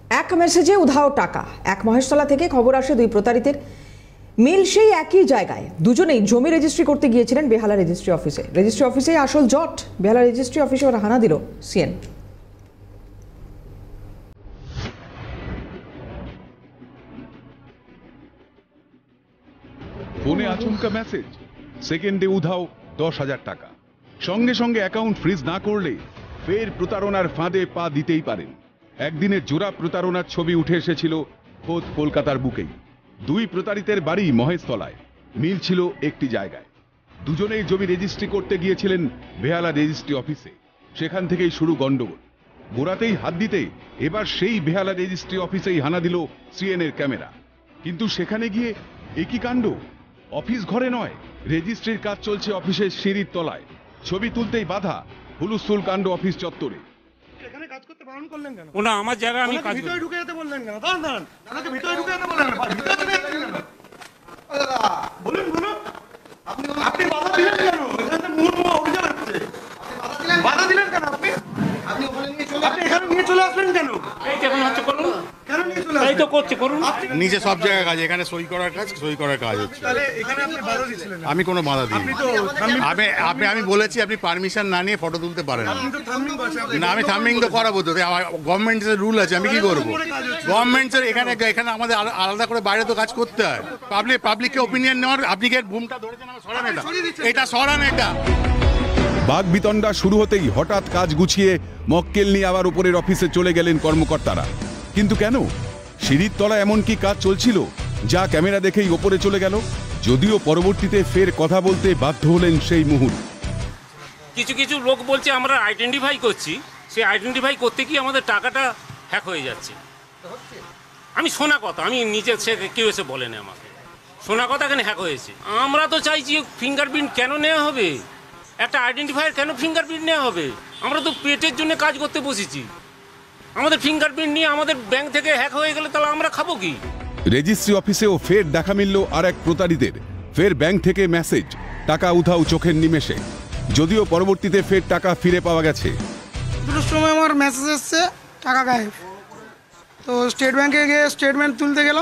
এক মেসেজে উধাও টাকা। এক মহেশতলা থেকে খবর আসে দুই প্রতারিতের মিল সেই একই জায়গায়। দুজনেই জমি রেজিস্ট্রি করতে গিয়েছিলেন বেহালা রেজিস্ট্রি অফিসে। রেজিস্ট্রি অফিসে আসল জট। বেহালা রেজিস্ট্রি অফিসে ওরা হানা দিল সিএন। ফোনে আচমকা মেসেজ, সেকেন্ডে উধাও 10,000 টাকা। সঙ্গে সঙ্গে অ্যাকাউন্ট ফ্রিজ না করলে ফের প্রতারণার ফাঁদে পা দিতেই পারেন। একদিনের জোড়া প্রতারণার ছবি উঠে এসেছিল খোদ কলকাতার বুকেই। দুই প্রতারিতের বাড়ি মহেশতলায়, মিল ছিল একটি জায়গায়। দুজনেই জমি রেজিস্ট্রি করতে গিয়েছিলেন বেহালা রেজিস্ট্রি অফিসে। সেখান থেকেই শুরু গন্ডগোল। গোড়াতেই হাত দিতে এবার সেই বেহালা রেজিস্ট্রি অফিসেই হানা দিল সিএনের ক্যামেরা। কিন্তু সেখানে গিয়ে একই কাণ্ড। অফিস ঘরে নয়, রেজিস্ট্রির কাজ চলছে অফিসের সিঁড়ির তলায়। ছবি তুলতেই বাধা, হুলুস্থুল কাণ্ড অফিস চত্বরে। এখানে কাজ করতে বারণ করলেন কেন? ওনা আমার জায়গা আমি কাজ ভিতরে ঢুকে যেতে বললেন কেন? দাঁড়ান দাঁড়ান, আমাকে ভিতরে ঢুকে যেতে বললেন কেন? ভিতরে চলে যেতে কেন? বলুন বলুন, আপনি বাধা দিলেন কেন? এখানে তো মুহুর্মুহু অভিযান হচ্ছে। বাধা দিলেন কেন আপনি? আপনি এখানে নিয়ে চলে আসলেন কেন? এই কেমন হচ্ছে করুন, কেন নিয়ে চলে এই আসলেন? তো করছে করুন। নিচে সব জায়গায় কাজ, এখানে সই করার কাজ, সই করার কাজ হচ্ছে। তাহলে এখানে আপনি বাধা দিচ্ছিলেন? আমি কোনো বাধা দিই আপনি তো থাম্বিং, আমি বলেছি আপনি পারমিশন না নিয়ে ফটো তুলতে পারেন না। আপনি তো থাম্বিং করছেন। না, আমি থাম্বিং তো করাবো তো, গভর্নমেন্টের রুল আছে, আমি কি করবো? গভর্নমেন্টের এখানে আমাদের আলাদা করে বাইরে তো কাজ করতে হয়। পাবলিককে ওপিনিয়ন নেওয়ার, আপনি কি বুমটা ধরেছেন, আমার সরান এটা সরান এটা। বাগবিতণ্ডা শুরু হতেই হঠাৎ কাজ গুছিয়ে মক্কেল নিয়ে আবার উপরের অফিসে চলে গেলেন কর্মকর্তারা। কিন্তু কেন? সিঁড়ির তলা এমন কি কাজ চলছিল যা ক্যামেরা দেখেই ওপরে চলে গেল? যদিও পরবর্তীতে ফের কথা বলতে বাধ্য হলেন সেই মুহূর্তে। কিছু কিছু লোক বলছে আমরা আইডেন্টিফাই করছি, সেই আইডেন্টিফাই করতে গিয়ে আমাদের টাকাটা হ্যাক হয়ে যাচ্ছে। আমি শোনা কথা, আমি নিজে সে কেউ এসে বলেনি আমাকে, শোনা কথা এখানে হ্যাক হয়েছে। আমরা তো চাইছি ফিঙ্গারপ্রিন্ট কেন নেওয়া হবে, একটা আইডেন্টিফায়ার কেন ফিঙ্গারপ্রিন্ট নেওয়া হবে? আমরা তো পেটের জন্য কাজ করতে বসেছি। আমাদের ফিঙ্গারপ্রিন্ট নিয়ে আমাদের ব্যাংক থেকে হ্যাক হয়ে গেলে তাহলে আমরা খাবো কি? রেজিস্ট্রি অফিসেও ফের দেখা মিলল আর এক প্রতারিতের। ফের ব্যাংক থেকে মেসেজ, টাকা উধাও চোখের নিমেষে। যদিও পরবর্তীতে ফের টাকা ফিরে পাওয়া গেছে। দুটোর সময় আমার মেসেজ এসছে টাকা গায়েব। তো স্টেট ব্যাংকে গিয়ে স্টেটমেন্ট তুলতে গেলাম,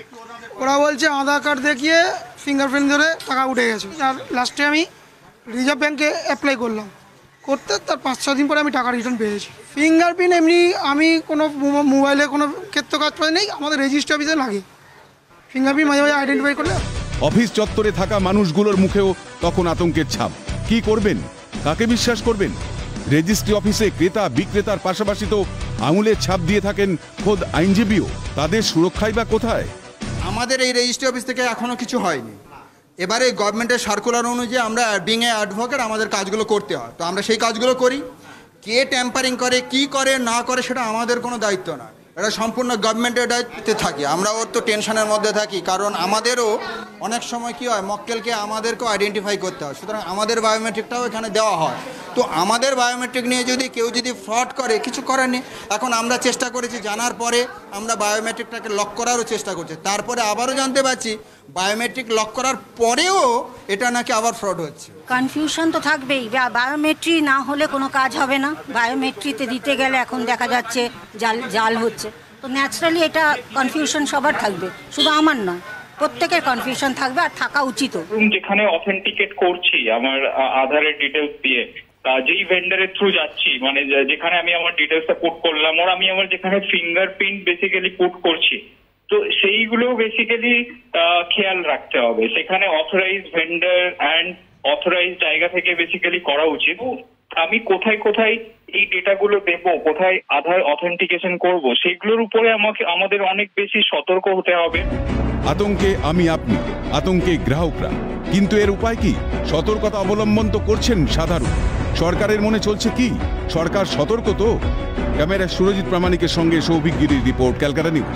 ওরা বলছে আধার কার্ড দেখিয়ে ফিঙ্গারপ্রিন্ট ধরে টাকা উঠে গেছে। আর লাস্টে আমি রিজার্ভ ব্যাংকে অ্যাপ্লাই করলাম, করতে তার 5-6 দিন পরে আমি টাকা রিটার্ন পেয়েছি। ফিঙ্গারপ্রিন্ট এমনি আমি কোনো মোবাইলে কোনো ক্ষেত্রে কাজ করে নেই, আমাদের রেজিস্ট্রি অফিসে লাগে ফিঙ্গারপ্রিন্ট, মাঝে মাঝে আইডেন্টিফাই করলে। অফিস চত্বরে থাকা মানুষগুলোর মুখেও তখন আতঙ্কের ছাপ। কি করবেন, কাকে বিশ্বাস করবেন? রেজিস্ট্রি অফিসে ক্রেতা বিক্রেতার পাশাপাশি তো আঙুলের ছাপ দিয়ে থাকেন খোদ আইনজীবীও। তাদের সুরক্ষাই বা কোথায়? আমাদের এই রেজিস্ট্রি অফিস থেকে এখনো কিছু হয়নি। এবারে গভর্নমেন্টের সার্কুলার অনুযায়ী আমরা বিং এ অ্যাডভোকেট, আমাদের কাজগুলো করতে হয়, তো আমরা সেই কাজগুলো করি। কে ট্যাম্পারিং করে, কি করে না করে, সেটা আমাদের কোনো দায়িত্ব না, এটা সম্পূর্ণ গভর্নমেন্টের দায়িত্বে থাকি। আমরা ওর তো টেনশনের মধ্যে থাকি, কারণ আমাদেরও অনেক সময় কি হয়, মক্কেলকে আমাদেরকেও আইডেন্টিফাই করতে হয়, সুতরাং আমাদের বায়োমেট্রিকটাও এখানে দেওয়া হয়। তো আমাদের বায়োমেট্রিক নিয়ে যদি কেউ যদি ফ্রড করে, কিছু করার নেই। এখন আমরা চেষ্টা করেছি, জানার পরে আমরা বায়োমেট্রিকটাকে লক করারও চেষ্টা করছি। তারপরে আবারও জানতে পারছি বায়োমেট্রিক লক করার পরেও এটা নাকি আবার ফ্রড হচ্ছে। কনফিউশন তো থাকবেই, বায়োমেট্রি না হলে কোনো কাজ হবে না। বায়োমেট্রিতে দিতে গেলে এখন দেখা যাচ্ছে জাল হচ্ছে, তো ন্যাচারালি এটা কনফিউশন সবার থাকবে, শুধু আমার নয়, প্রত্যেকের কনফিউশন থাকবে, আর থাকা উচিত। যেখানে অথেন্টিকেট করছি আমার আধারের ডিটেলস দিয়ে, যেই ভেন্ডারের থ্রু যাচ্ছি, মানে যেখানে আমি আমার ডিটেলসটা পুট করলাম, ওর আমি আমার যেখানে ফিঙ্গারপ্রিন্ট বেসিক্যালি পুট করছি, তো সেইগুলো বেসিক্যালি খেয়াল রাখতে হবে। সেখানে অথরাইজ ভেন্ডার অ্যান্ড অথরাইজ জায়গা থেকে বেসিক্যালি করা উচিত। আমি কোথায় কোথায় এই ডেটাগুলো দেব, কোথায় আধার অথেন্টিকেশন করব, সেগুলোর উপরে আমাদের অনেক বেশি সতর্ক হতে হবে। আতঙ্কে আমি আপনি, আতঙ্কে গ্রাহকরা। কিন্তু এর উপায় কি? সতর্কতা অবলম্বন তো করছেন সাধারণ। সরকারের মনে চলছে কি? সরকার সতর্ক তো? ক্যামেরায় সুরজিৎ প্রামাণিকের সঙ্গে সৌভিক গিরির রিপোর্ট, ক্যালকাটা নিউজ।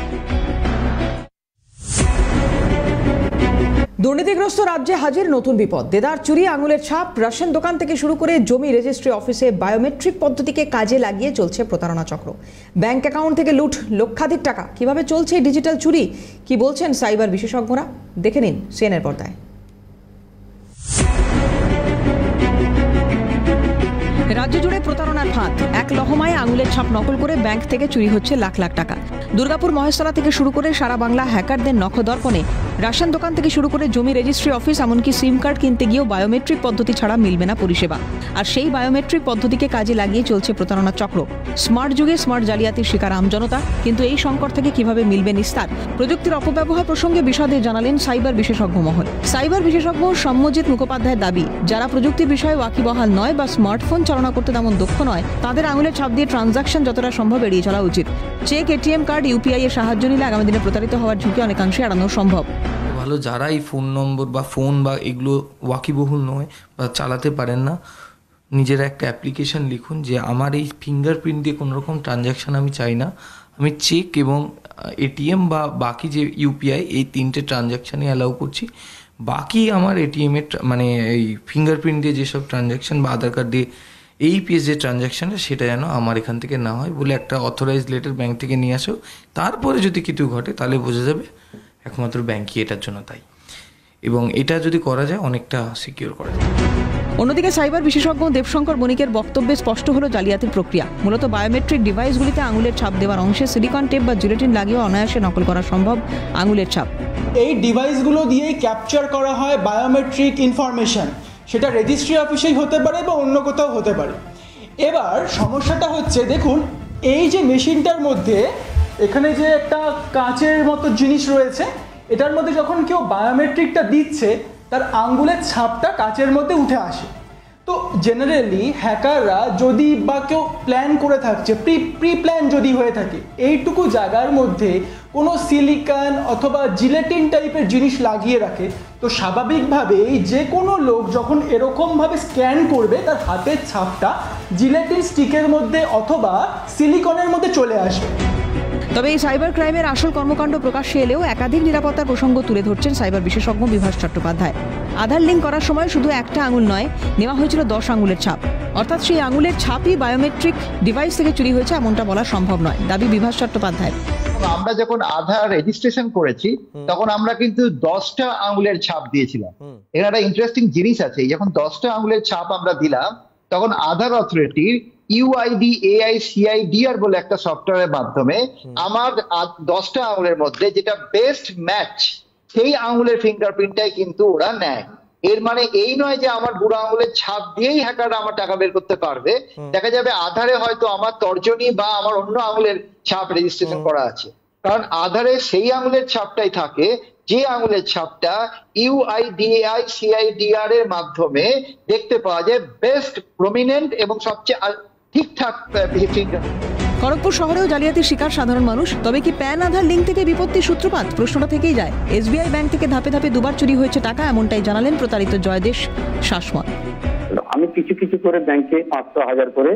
দুর্নীতিগ্রস্ত রাজ্যে হাজির নতুন বিপদ। দেদার চুরি, আঙুলের ছাপ, রেশন দোকান থেকে শুরু করে জমি রেজিস্ট্রি অফিসে বায়োমেট্রিক পদ্ধতিকে কাজে লাগিয়ে চলছে প্রতারণা চক্র। ব্যাংক অ্যাকাউন্ট থেকে লুট লক্ষাধিক টাকা। কিভাবে চলছে ডিজিটাল চুরি, কি বলছেন সাইবার বিশেষজ্ঞরা? দেখে নিন সিএনএর পর্দায়। রাজ্য জুড়ে প্রতারণার ফাঁদ, এক লহমায় আঙুলের ছাপ নকল করে ব্যাংক থেকে চুরি হচ্ছে লাখ লাখ টাকা। দুর্গাপুর মহেশতলা থেকে শুরু করে সারা বাংলা হ্যাকারদের নখদর্পণে রাশন দোকান থেকে শুরু করে জমি রেজিস্ট্রি অফিস, এমনকি সিম কার্ড কিনতে গিয়েও বায়োমেট্রিক পদ্ধতি ছাড়া মিলবে না পরিষেবা। আর সেই বায়োমেট্রিক পদ্ধতিকে কাজে লাগিয়ে চলছে প্রতারণার চক্র। স্মার্ট যুগে স্মার্ট জালিয়াতির শিকার আমজনতা, কিন্তু এই সংকট থেকে কিভাবে মিলবে নিস্তার? প্রযুক্তির অপব্যবহার প্রসঙ্গে বিশদে জানালেন সাইবার বিশেষজ্ঞ মহল। সাইবার বিশেষজ্ঞ সম্মজিৎ মুখোপাধ্যায়ের দাবি, যারা প্রযুক্তির বিষয়ে ওয়াকিবহাল নয় বা স্মার্টফোন চালনা করতে তেমন দক্ষ নয়, তাদের আঙুলের ছাপ দিয়ে ট্রানজাকশন যতটা সম্ভব এড়িয়ে চলা উচিত। চেক, এটিএম কার্ড, ইউপিআই এর সাহায্য নিলে আগামী দিনে প্রতারিত হওয়ার ঝুঁকি অনেকাংশে এড়ানো সম্ভব। ভালো যারা এই ফোন নম্বর বা ফোন বা এগুলো ওয়াকিবহুল নয় বা চালাতে পারেন না, নিজেরা একটা অ্যাপ্লিকেশন লিখুন যে আমার এই ফিঙ্গারপ্রিন্ট দিয়ে কোনো রকম ট্রানজ্যাকশান আমি চাই না, আমি চেক এবং এটিএম বা বাকি যে ইউপিআই এই তিনটে ট্রানজ্যাকশানই অ্যালাউ করছি, বাকি আমার এটিএমের মানে এই ফিঙ্গারপ্রিন্ট দিয়ে যেসব ট্রানজ্যাকশান বা আধার কার্ড দিয়ে এই পিএস যে ট্রানজ্যাকশানটা সেটা যেন আমার এখান থেকে না হয় বলে একটা অথরাইজ লেটার ব্যাংক থেকে নিয়ে আসো। তারপরে যদি কিছু ঘটে তাহলে বোঝা যাবে একমাত্র ব্যাংকই এটার জন্য দায়ী, এবং এটা যদি করা যায় অনেকটা সিকিউর করা যায়। অন্যদিকে সাইবার বিশেষজ্ঞ দেবশঙ্কর বণিকের বক্তব্যে স্পষ্ট হলো জালিয়াতির প্রক্রিয়া। মূলত বায়োমেট্রিক ডিভাইসগুলিতে আঙুলের ছাপ দেওয়ার অংশে সিলিকন টেপ বা জিলেটিন লাগিয়েও অনায়াসে নকল করা সম্ভব আঙুলের ছাপ। এই ডিভাইসগুলো দিয়েই ক্যাপচার করা হয় বায়োমেট্রিক ইনফরমেশন, সেটা রেজিস্ট্রি অফিসেই হতে পারে বা অন্য কোথাও হতে পারে। এবার সমস্যাটা হচ্ছে, দেখুন এই যে মেশিনটার মধ্যে এখানে যে একটা কাঁচের মতো জিনিস রয়েছে, এটার মধ্যে যখন কেউ বায়োমেট্রিকটা দিচ্ছে তার আঙ্গুলের ছাপটা কাঁচের মধ্যে উঠে আসে। তো জেনারেলি হ্যাকাররা যদি বা কেউ প্ল্যান করে থাকছে, প্রি প্ল্যান যদি হয়ে থাকে, এইটুকু জায়গার মধ্যে কোনো সিলিকন অথবা জিলেটিন টাইপের জিনিস লাগিয়ে রাখে, তো স্বাভাবিকভাবেই যে কোনো লোক যখন এরকমভাবে স্ক্যান করবে তার হাতের ছাপটা জিলেটিন স্টিকের মধ্যে অথবা সিলিকনের মধ্যে চলে আসবে। তবে এই সাইবার ক্রাইমের আসল কর্মকাণ্ড প্রকাশ্যে এলেও একাধিক নিরাপত্তার প্রসঙ্গ তুলে ধরছেন সাইবার বিশেষজ্ঞ বিভাস চট্টোপাধ্যায়। আধার লিঙ্ক করার সময় শুধু একটা আঙুল নয়, নেওয়া হয়েছিল 10 আঙুলের ছাপ। অর্থাৎ সেই আঙুলের ছাপই বায়োমেট্রিক ডিভাইস থেকে চুরি হয়েছে এমনটা বলা সম্ভব নয়, দাবি বিভাস চট্টোপাধ্যায়। আমরা যখন আধার রেজিস্ট্রেশন করেছি তখন আমরা কিন্তু 10টা আঙুলের ছাপ দিয়েছিলাম। এখানে একটা ইন্টারেস্টিং জিনিস আছে, যখন 10টা আঙুলের ছাপ আমরা দিলাম তখন আধার অথরিটির UIDAI-CIDR বলে একটা সফটওয়্যারের মাধ্যমে আমার 10টা আঙুলের মধ্যে যেটা বেস্ট ম্যাচ সেই আঙুলের ফিঙ্গারপ্রিন্টটাই কিন্তু ওরা নেয়। এর মানে এই নয় যে আমার বুড়ো আঙুলের ছাপ দিয়েই হ্যাকাররা আমার টাকা বের করতে পারবে। দেখা যাবে আধারে হয়তো আমার তর্জনী বা আমার অন্য আঙুলের ছাপ রেজিস্ট্রেশন করা আছে, কারণ আধারে সেই আঙুলের ছাপটাই থাকে যে আঙুলের ছাপটা UIDAI-CIDR এর মাধ্যমে দেখতে পাওয়া যায় বেস্ট, প্রমিনেন্ট এবং সবচেয়ে ঠিকঠাক ফিঙ্গার। খড়গপুর শহরেও জালিয়াতির শিকার সাধারণ মানুষ। তবে কি প্যান আধার লিঙ্ক থেকে বিপত্তির সূত্রপাত? প্রশ্নটা থেকেই যায়। SBI ব্যাংক থেকে ধাপে ধাপে দুবার চুরি হয়েছে টাকা, এমনটাই জানালেন প্রতারিত জয়দেশ শাসমল। আমি কিছু কিছু করে ব্যাংকে 500,000 করে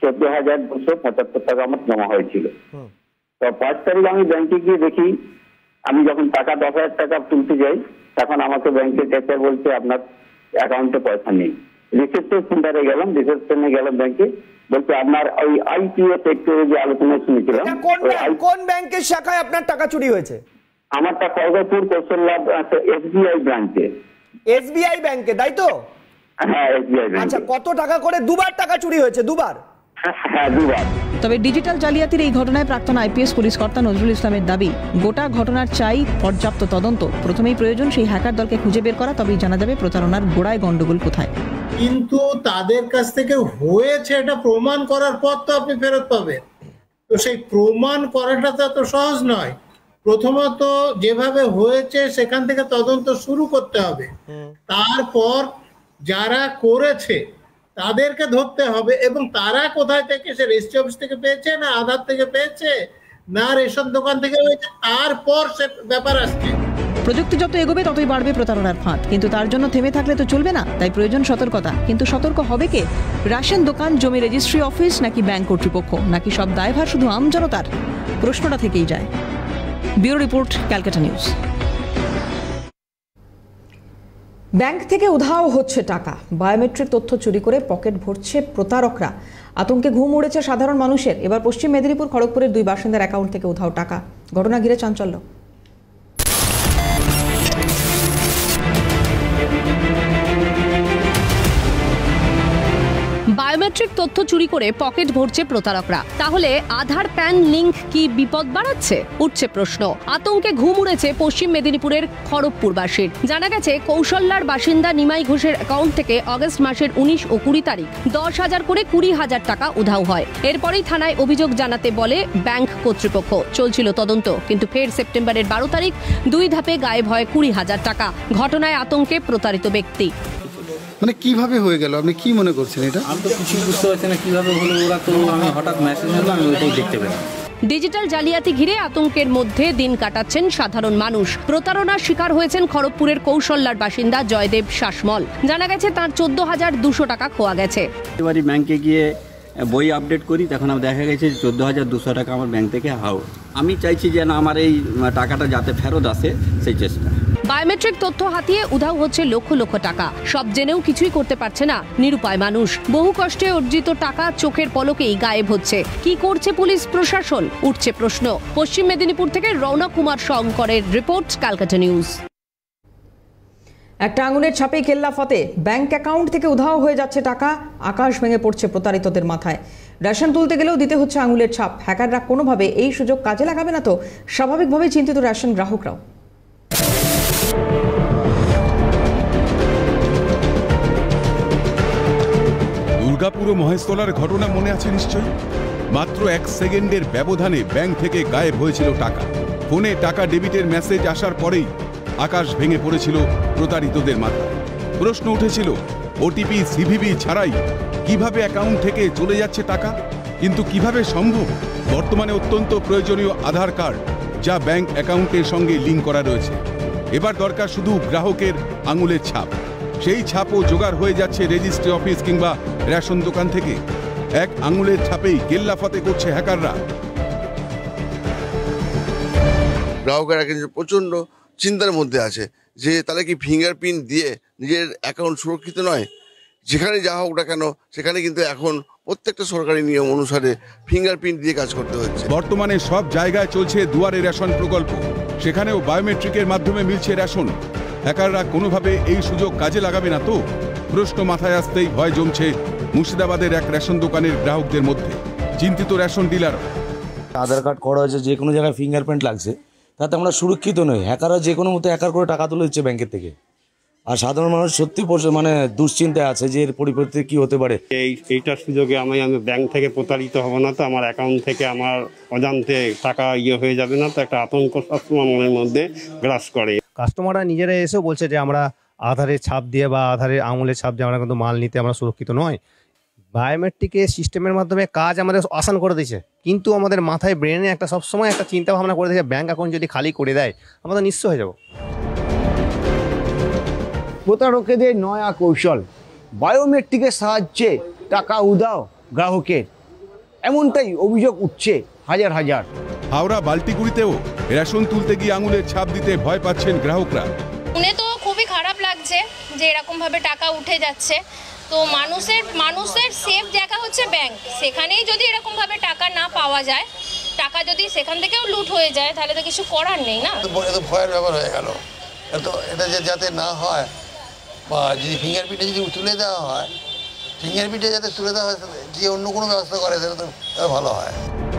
14,275 টাকা আমার জমা হয়েছিল। তো 5 তারিখ আমি ব্যাংকে গিয়ে দেখি, আমি যখন টাকা 10,000 টাকা তুলতে যাই তখন আমাকে ব্যাংকের ক্যাশিয়ার বলছে আপনার অ্যাকাউন্টে পয়সা নেই। রিসেপশন সেন্টারে গেলাম, রিসেপশনে গেলাম ব্যাংকে, বলছে আপনার ওই আইপিএস একটু যে আলোচনা শুনেছিলাম। কোন ব্যাংকের শাখায় আপনার টাকা চুরি হয়েছে? আমারটা খড়গপুর কৌশল্যাব SBI ব্রাঞ্চে। SBI ব্যাংকে, তাই তো? হ্যাঁ, SBI ব্যাংকে। আচ্ছা, কত টাকা করে? দুবার টাকা চুরি হয়েছে? দুবার? হ্যাঁ, দুবার। তবে ডিজিটাল জালিয়াতির এই ঘটনায় প্রাক্তন IPS পুলিশ কর্তা নজরুল ইসলামের দাবি, গোটা ঘটনার চাই পর্যাপ্ত তদন্ত। প্রথমেই প্রয়োজন সেই হ্যাকার দলকে খুঁজে বের করা, তবেই জানা যাবে প্রতারণার গোড়ায় গন্ডগোল কোথায়। কিন্তু তাদের কাছ থেকে হয়েছে এটা প্রমাণ করার পর তো আপনি ফেরত পাবেন। তো সেই প্রমাণ করাটা তো এত সহজ নয়। প্রথমত যেভাবে হয়েছে সেখান থেকে তদন্ত শুরু করতে হবে, তারপর যারা করেছে তাদেরকে ধরতে হবে, এবং তারা কোথায় থেকে, সে রেজিস্ট্রি অফিস থেকে পেয়েছে না আধার থেকে পেয়েছে না রেশন দোকান থেকে হয়েছে, তারপর সে ব্যাপার আসছে। প্রযুক্তি যত এগোবে ততই বাড়বে প্রতারণার ফাঁদ, কিন্তু তার জন্য থেমে থাকলে তো চলবে না। তাই প্রয়োজন সতর্কতা। কিন্তু সতর্ক হবে কে? রেশন দোকান, জমি রেজিস্ট্রি অফিস, নাকি ব্যাংক কর্তৃপক্ষ, নাকি সব দায়ভার শুধু আমজনতার? প্রশ্নটা থেকেই যায়। Bureau report, Calcutta News. Bank থেকে উধাও হচ্ছে টাকা, বায়োমেট্রিক তথ্য চুরি করে পকেট ভরছে প্রতারকরা। আতঙ্কে ঘুম উড়েছে সাধারণ মানুষের। এবার পশ্চিম মেদিনীপুর খড়গপুরের 2 বাসিন্দার অ্যাকাউন্ট থেকে উধাও টাকা। ঘটনা ঘিরে চাঞ্চল্য। বায়োমেট্রিক তথ্য চুরি করে পকেট ভরছে প্রতারকরা। তাহলে আধার প্যান লিঙ্ক কি বিপদ বাড়াচ্ছে? উঠছে প্রশ্ন। আতঙ্কে ঘুম উড়েছে পশ্চিম মেদিনীপুরের খড়গপুরবাসীর। জানা গেছে কৌশল্যার বাসিন্দা নিমাই ঘোষের অ্যাকাউন্ট থেকে আগস্ট মাসের 19 ও 20 তারিখ 10,000 করে 20,000 টাকা উধাও হয়। এরপরেই থানায় অভিযোগ জানাতে বলে ব্যাংক কর্তৃপক্ষ। চলছিল তদন্ত, কিন্তু ফের সেপ্টেম্বরের 12 তারিখ 2 ধাপে গায়েব হয় 20,000 টাকা। ঘটনায় আতঙ্কে প্রতারিত ব্যক্তি। মানে কিভাবে হয়ে গেল, আপনি কি মনে করছেন এটা? আমি তো কিছুই বুঝতে পারছি না কিভাবে হলো। ওরা তো আমি হঠাৎ মেসেজ এলো, আমি ওইটাই দেখতে পেলাম। ডিজিটাল জালিয়াতি ঘিরে আতঙ্কের মধ্যে দিন কাটাচ্ছেন সাধারণ মানুষ। প্রতারণার শিকার হয়েছেন খড়গপুরের কৌশল্যার বাসিন্দা জয়দেব শাসমল। জানা গেছে তার 14,200 টাকা খোয়া গেছে। এবারে ব্যাংকে গিয়ে বই আপডেট করি, তখন আমার দেখা গেছে 14,200 টাকা আমার ব্যাংক থেকে হাওড়। আমি চাইছি যেন আমার এই টাকাটা যাতে ফেরত আসে, সেই চেষ্টা। বায়োমেট্রিক তথ্য হাতিয়ে উধাও হচ্ছে লক্ষ লক্ষ টাকা। সব জেনেও কিছুই করতে পারছে না নিরুপায় মানুষ। বহু কষ্টে অর্জিত টাকা চোখের পলকেই গায়েব হচ্ছে। কি করছে পুলিশ প্রশাসন? উঠছে প্রশ্ন। পশ্চিম মেদিনীপুর থেকে রৌনক কুমার শঙ্করের রিপোর্ট, ক্যালকাটা নিউজ। একটা আঙুলের ছাপেই কেল্লা ফতে। ব্যাংক অ্যাকাউন্ট থেকে উধাও হয়ে যাচ্ছে টাকা। আকাশ ভেঙে পড়ছে প্রতারিতদের মাথায়। রেশন তুলতে গেলেও দিতে হচ্ছে আঙুলের ছাপ। হ্যাকাররা কোনোভাবে এই সুযোগ কাজে লাগাবে না তো? স্বাভাবিকভাবেই চিন্তিত রেশন গ্রাহকরাও। দুর্গাপুর ও মহেশতলার ঘটনা মনে আছে নিশ্চয়ই। মাত্র 1 সেকেন্ডের ব্যবধানে ব্যাংক থেকে গায়েব হয়েছিল টাকা। ফোনে টাকা ডেবিটের মেসেজ আসার পরেই আকাশ ভেঙে পড়েছিল প্রতারিতদের মাথায়। প্রশ্ন উঠেছিল, ওটিপি সিভিভি ছাড়াই কিভাবে অ্যাকাউন্ট থেকে চলে যাচ্ছে টাকা? কিন্তু কিভাবে সম্ভব? বর্তমানে অত্যন্ত প্রয়োজনীয় আধার কার্ড, যা ব্যাংক অ্যাকাউন্টের সঙ্গে লিঙ্ক করা রয়েছে। এবার দরকার শুধু গ্রাহকের আঙুলের ছাপ। সেই ছাপও জোগাড় হয়ে যাচ্ছে রেজিস্ট্রি অফিস কিংবা রেশন দোকান থেকে। এক আঙুলের ছাপেই কেল্লাফতে করছে হ্যাকাররা। গ্রাহকেরা কিন্তু প্রচণ্ড চিন্তার মধ্যে আছে যে তাহলে কি ফিঙ্গারপ্রিন্ট দিয়ে নিজের অ্যাকাউন্ট সুরক্ষিত নয়? যেখানে যা হোক না কেন সেখানে কিন্তু এখন প্রত্যেকটা সরকারি নিয়ম অনুসারে ফিঙ্গারপ্রিন্ট দিয়ে কাজ করতে হচ্ছে। বর্তমানে সব জায়গায় চলছে দুয়ারে রেশন প্রকল্প। সেখানেও বায়োমেট্রিকের মাধ্যমে মিলছে রেশন। হ্যাকাররা কোনোভাবে এই সুযোগ কাজে লাগাবে না তো? প্রশ্ন মাথায় আসতেই ভয় জমছে মুর্শিদাবাদের এক রেশন দোকানের গ্রাহকদের মধ্যে। চিন্তিত রেশন ডিলার। আধার কার্ড করা হয়েছে, যে কোনো জায়গায় ফিঙ্গারপ্রিন্ট লাগছে, তাতে আমরা সুরক্ষিত নই। হ্যাকাররা যে কোনো মতো হ্যাকার করে টাকা তুলে দিচ্ছে ব্যাংকের থেকে। আর সাধারণ মানুষ সত্যি মানে দুশ্চিন্তায় আছে যে এর পরিবর্তে কি হতে পারে। এইটার সুযোগে আমি ব্যাংক থেকে প্রতারিত হব না তো? আমার অ্যাকাউন্ট থেকে আমার অজান্তে টাকা হয়ে যাবে না তো? একটা আতঙ্ক সবসময় মনের মধ্যে গ্রাস করে। কাস্টমাররা নিজেরা এসেও বলছে যে আমরা আধারের ছাপ দিয়ে বা আধারের আঙুলের ছাপ দিয়ে আমরা কিন্তু মাল নিতে আমরা সুরক্ষিত নয়। বায়োমেট্রিকের সিস্টেমের মাধ্যমে কাজ আমাদের আসান করে দিয়েছে, কিন্তু আমাদের মাথায় ব্রেনে একটা সবসময় একটা চিন্তা ভাবনা করে দিয়েছে ব্যাংক অ্যাকাউন্ট যদি খালি করে দেয় আমাদের নিঃস্ব হয়ে যাব। প্রতারকদের নয়া কৌশল, বায়োমেট্রিকের সাহায্যে টাকা উধাও গ্রাহকের, এমনটাই অভিযোগ উঠছে হাজার হাজার। হাওড়া বাল্টিগুড়িতেও রেশন তুলতে গিয়ে আঙুলের ছাপ দিতে ভয় পাচ্ছেন গ্রাহকরা। শুনে তো খুবই খারাপ লাগছে যে এরকমভাবে টাকা উঠে যাচ্ছে। তো মানুষের সেফ জায়গা হচ্ছে ব্যাংক। সেখানেই যদি এরকমভাবে টাকা না পাওয়া যায়, টাকা যদি সেখান থেকেও লুট হয়ে যায়, তাহলে তো কিছু করার নেই না। এত ভয়ের ব্যাপার হয়ে গেল। এটা যাতে না হয়, বা যদি ফিঙ্গারপ্রিন্টে যদি তুলে দেওয়া হয়, ফিঙ্গারপ্রিন্টে যাতে তুলে দেওয়া হয়, যে অন্য কোনো ব্যবস্থা করে সেটা তো ভালো হয়।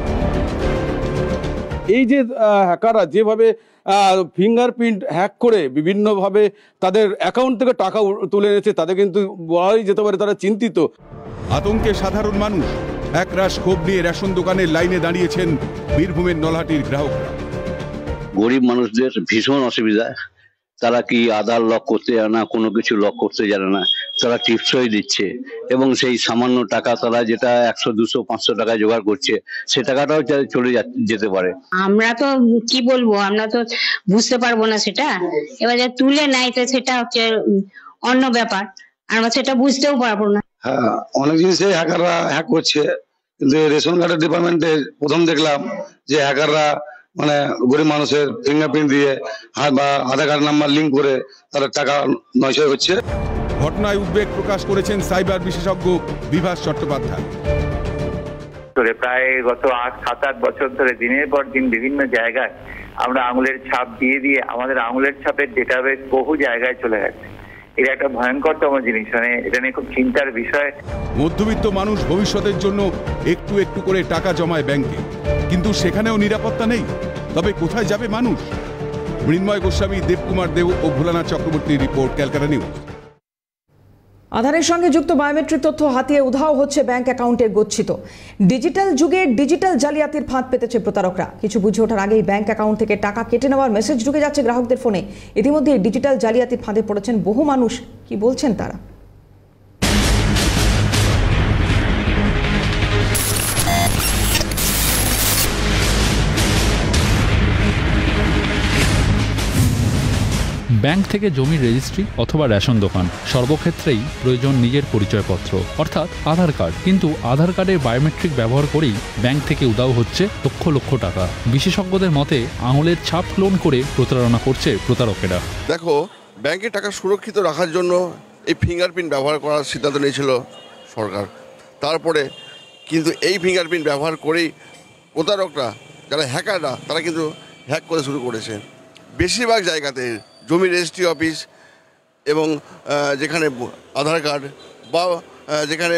এই যে হ্যাকাররা যেভাবে ফিঙ্গারপ্রিন্ট হ্যাক করে বিভিন্নভাবে তাদের অ্যাকাউন্ট থেকে টাকা তুলে এনেছে, তাদের কিন্তু বলাই যেতে পারে তারা চিন্তিত। আতঙ্কে সাধারণ মানুষ। একরাশ ক্ষোভ নিয়ে রেশন দোকানের লাইনে দাঁড়িয়েছেন বীরভূমের নলহাটির গ্রাহকরা। গরিব মানুষদের ভীষণ অসুবিধা। তারা কি আধার লক করতে জানে না, কোনো কিছু লক করতে জানে না। তারা টিপসই দিচ্ছে এবং সেই সামান্য টাকা তারা যেটা 100, 200, 500 টাকায় জোগাড় করছে, সে টাকাটাও চলে যেতে পারে। আমরা তো কি বলবো, আমরা তো বুঝতে পারবো না সেটা। এবার যে তুলে নেয় তো সেটা হচ্ছে অন্য ব্যাপার, আমরা সেটা বুঝতেও পারবো না। হ্যাঁ, অনেক জিনিসে হ্যাকাররা হ্যাক করছে, কিন্তু রেশন কার্ডের ডিপার্টমেন্টে প্রথম দেখলাম যে হ্যাকাররা মানে গরিব মানুষের ফিঙ্গারপ্রিন্ট দিয়ে বা আধার কার্ড নাম্বার লিঙ্ক করে তারা টাকা নয়ছয় হচ্ছে। ঘটনায় উদ্বেগ প্রকাশ করেছেন সাইবার বিশেষজ্ঞ বিভাস চট্টোপাধ্যায়। প্রায় গত 7-8 বছর ধরে দিনের পর দিন বিভিন্ন জায়গায় আমরা আঙুলের ছাপ দিয়ে আমাদের আঙুলের ছাপের ডেটাবেস বহু জায়গায় চলে গেছে এটা একটা ভয়ঙ্করতম জিনিস, মানে এটা নিয়ে খুব চিন্তার বিষয়। মধ্যবিত্ত মানুষ ভবিষ্যতের জন্য একটু একটু করে টাকা জমায় ব্যাংকে, কিন্তু সেখানেও নিরাপত্তা নেই। তবে কোথায় যাবে মানুষ? মৃন্ময় গোস্বামী, দেবকুমার দেব ও ভোলানাথ চক্রবর্তীর রিপোর্ট, ক্যালকাটা নিউজ। আধারের সঙ্গে যুক্ত বায়োমেট্রিক তথ্য হাতিয়ে উধাও হচ্ছে ব্যাংক অ্যাকাউন্টের গচ্ছিত। ডিজিটাল যুগে ডিজিটাল জালিয়াতির ফাঁদ পেতেছে প্রতারকরা। কিছু বুঝে ওঠার আগেই ব্যাংক অ্যাকাউন্ট থেকে টাকা কেটে নেওয়ার মেসেজ ঢুকে যাচ্ছে গ্রাহকদের ফোনে। ইতিমধ্যে ডিজিটাল জালিয়াতির ফাঁদে পড়েছেন বহু মানুষ। কি বলছেন তারা? ব্যাংক থেকে জমির রেজিস্ট্রি অথবা রেশন দোকান, সর্বক্ষেত্রেই প্রয়োজন নিজের পরিচয়পত্র অর্থাৎ আধার কার্ড। কিন্তু আধার কার্ডের বায়োমেট্রিক ব্যবহার করেই ব্যাংক থেকে উধাও হচ্ছে লক্ষ লক্ষ টাকা। বিশেষজ্ঞদের মতে আঙুলের ছাপ ক্লোন করে প্রতারণা করছে প্রতারকেরা। দেখো, ব্যাংকে টাকা সুরক্ষিত রাখার জন্য এই ফিঙ্গারপ্রিন্ট ব্যবহার করার সিদ্ধান্ত নিয়েছিল সরকার। তারপরে কিন্তু এই ফিঙ্গারপ্রিন্ট ব্যবহার করেই প্রতারকরা, যারা হ্যাকাররা, তারা কিন্তু হ্যাক করে শুরু করেছে। বেশিরভাগ জায়গাতে জমি রেজিস্ট্রি অফিস এবং যেখানে আধার কার্ড বা যেখানে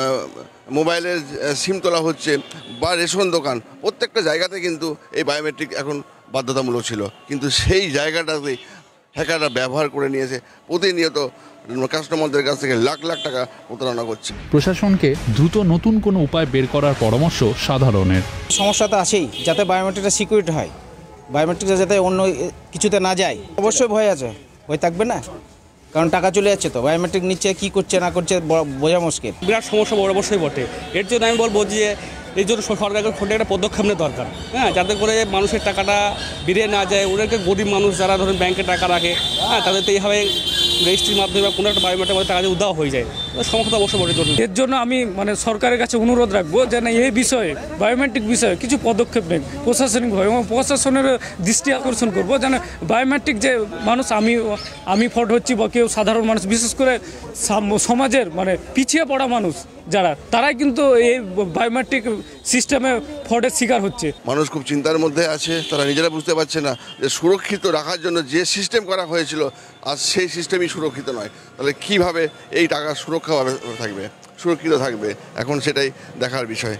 মোবাইলের সিম তোলা হচ্ছে বা রেশন দোকান, প্রত্যেকটা জায়গাতে কিন্তু এই বায়োমেট্রিক এখন বাধ্যতামূলক ছিল। কিন্তু সেই জায়গাটাতে হ্যাকাররা ব্যবহার করে নিয়েছে। প্রতিনিয়ত কাস্টমারদের কাছ থেকে লাখ লাখ টাকা প্রতারণা করছে। প্রশাসনকে দ্রুত নতুন কোনো উপায় বের করার পরামর্শ সাধারণের। সমস্যা তো আছেই, যাতে বায়োমেট্রিকটা সিকিউরিটি হয়, বায়োমেট্রিকটা যাতে অন্য কিছুতে না যায়। অবশ্যই ভয় আছে, ভয় থাকবে না, কারণ টাকা চলে যাচ্ছে তো। বায়োমেট্রিক নিচ্ছে, কি করছে না করছে বোঝা মুশকিল। বিরাট সমস্যা অবশ্যই বটে। এর জন্য আমি বলবো যে এই জন্য সরকারের একটা পদক্ষেপ নেওয়া দরকার, হ্যাঁ, যাতে করে মানুষের টাকাটা বেরিয়ে না যায়। ওদেরকে গরিব মানুষ যারা ধরেন ব্যাংকে টাকা রাখে, হ্যাঁ, তাদের তো এইভাবে রেজিস্ট্রির মাধ্যমে বা কোনো একটা বায়োমেট্রিক টাকা দিয়ে উধাও হয়ে যায়। সমস্যা অবশ্যই বটে জরুরি। এর জন্য আমি সরকারের কাছে অনুরোধ রাখবো যেন এই বিষয়ে, বায়োমেট্রিক বিষয়ে কিছু পদক্ষেপ নেন প্রশাসনিকভাবে, এবং প্রশাসনের দৃষ্টি আকর্ষণ করবো যেন বায়োমেট্রিক যে মানুষ আমি ফ্রড হচ্ছি বা কেউ সাধারণ মানুষ, বিশেষ করে সমাজের পিছিয়ে পড়া মানুষ যারা, তারাই কিন্তু এই বায়োমেট্রিক সিস্টেমে ফ্রডের শিকার হচ্ছে। মানুষ খুব চিন্তার মধ্যে আছে, তারা নিজেরা বুঝতে পারছে না যে সুরক্ষিত রাখার জন্য যে সিস্টেম করা হয়েছিল আজ সেই সিস্টেমই সুরক্ষিত নয়। তাহলে কিভাবে এই টাকা সুরক্ষাভাবে থাকবে, সুরক্ষিত থাকবে, এখন সেটাই দেখার বিষয়।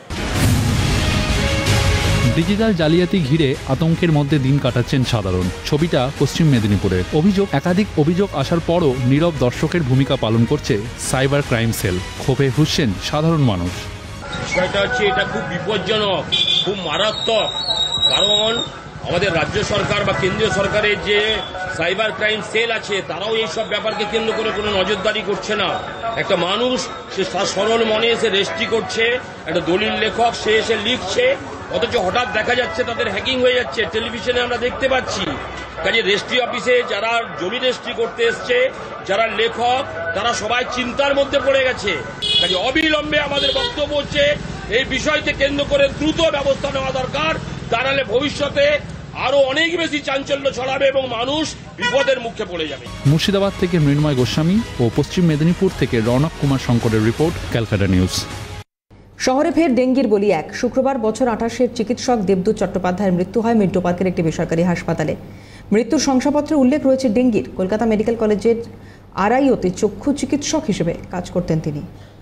ডিজিটাল জালিয়াতি ঘিরে আতঙ্কের মধ্যে দিন কাটাচ্ছেন সাধারণ। ছবিটা পশ্চিম মেদিনীপুরের। একাধিক অভিযোগ আসার পরও নীরব দর্শকের ভূমিকা পালন করছে সাইবার ক্রাইম সেল। ক্ষোভে ফুঁসছেন সাধারণ মানুষ। বিষয়টা হচ্ছে এটা খুব বিপজ্জনক, খুব মারাত্মক, কারণ আমাদের রাজ্য সরকার বা কেন্দ্রীয় সরকারের যে সাইবার ক্রাইম সেল আছে তারাও এইসব ব্যাপারকে কেন্দ্র করে কোনো নজরদারি করছে না। একটা মানুষ সে সরল মনে এসে রেজিস্ট্রি করছে, একটা দলিল লেখক সে এসে লিখছে, অথচ হঠাৎ দেখা যাচ্ছে তাদের হ্যাকিং হয়ে যাচ্ছে। টেলিভিশনে আমরা দেখতে পাচ্ছি। কাজে রেজিস্ট্রি অফিসে যারা জমি রেজিস্ট্রি করতে এসছে, যারা লেখক, তারা সবাই চিন্তার মধ্যে পড়ে গেছে। কাজে অবিলম্বে আমাদের বক্তব্য হচ্ছে এই বিষয়কে কেন্দ্র করে দ্রুত ব্যবস্থা নেওয়া দরকার, তা নাহলে ভবিষ্যতে আরো অনেক বেশি চাঞ্চল্য ছড়াবে এবং মানুষ বিপদের মুখে পড়ে যাবে। মুর্শিদাবাদ থেকে মৃন্ময় গোস্বামী ও পশ্চিম মেদিনীপুর থেকে রৌনক কুমার শঙ্করের রিপোর্ট, ক্যালকাটা নিউজ। শহরে ফের ডেঙ্গির বলি এক। শুক্রবার বছর 28-এর চিকিৎসক দেবদূত চট্টোপাধ্যায়ের মৃত্যু হয় মিন্টো পার্কের একটি বেসরকারি হাসপাতালে। মৃত্যুর শংসাপত্রে উল্লেখ রয়েছে ডেঙ্গির। কলকাতা মেডিকেল কলেজের আরআইওতে চক্ষু চিকিৎসক হিসেবে কাজ করতেন তিনি।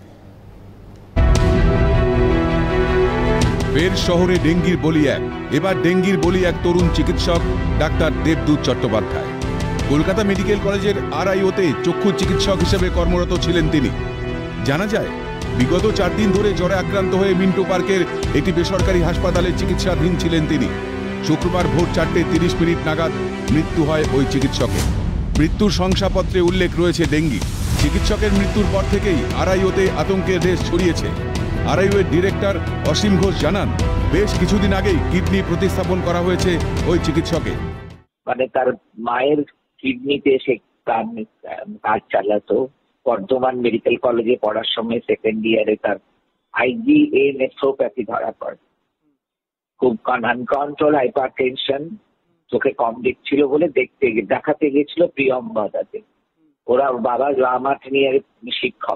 ফের শহরে ডেঙ্গির বলি এক। এবার ডেঙ্গির বলি এক তরুণ চিকিৎসক ডাক্তার দেবদূত চট্টোপাধ্যায়। কলকাতা মেডিকেল কলেজের আরআইওতে চক্ষু চিকিৎসক হিসেবে কর্মরত ছিলেন তিনি। জানা যায়, বিগত 4 দিন ধরে জ্বরে আক্রান্ত হয়ে মিন্টো পার্কের একটি বেসরকারি হাসপাতালে চিকিৎসাধীন ছিলেন তিনি। শুক্রবার ভোর 4:30 নাগাদ মৃত্যু হয় ওই চিকিৎসকের। মৃত্যুর শংসাপত্রে উল্লেখ রয়েছে ডেঙ্গি। চিকিৎসকের মৃত্যুর পর থেকেই আরআইওতে আতঙ্কের রেশ ছড়িয়েছে। আরআইওর ডিরেক্টর অসীম ঘোষ জানান, বেশ কিছুদিন আগেই কিডনি প্রতিস্থাপন করা হয়েছে ওই চিকিৎসকের। তার মায়ের কিডনিতে সে কাজ চালাতো। বর্ধমান মেডিকেল কলেজে পড়ার সময় সেকেন্ড ইয়ারে তার IgA নেফ্রোপ্যাথি ধরা পড়ে। খুব আনকন্ট্রোল হাইপার টেনশন, চোখে কম দেখছিল বলে দেখাতে গেছিল প্রিয়ম্বদাতে। ওরা বাবা রামাটনিয়ার শিক্ষক,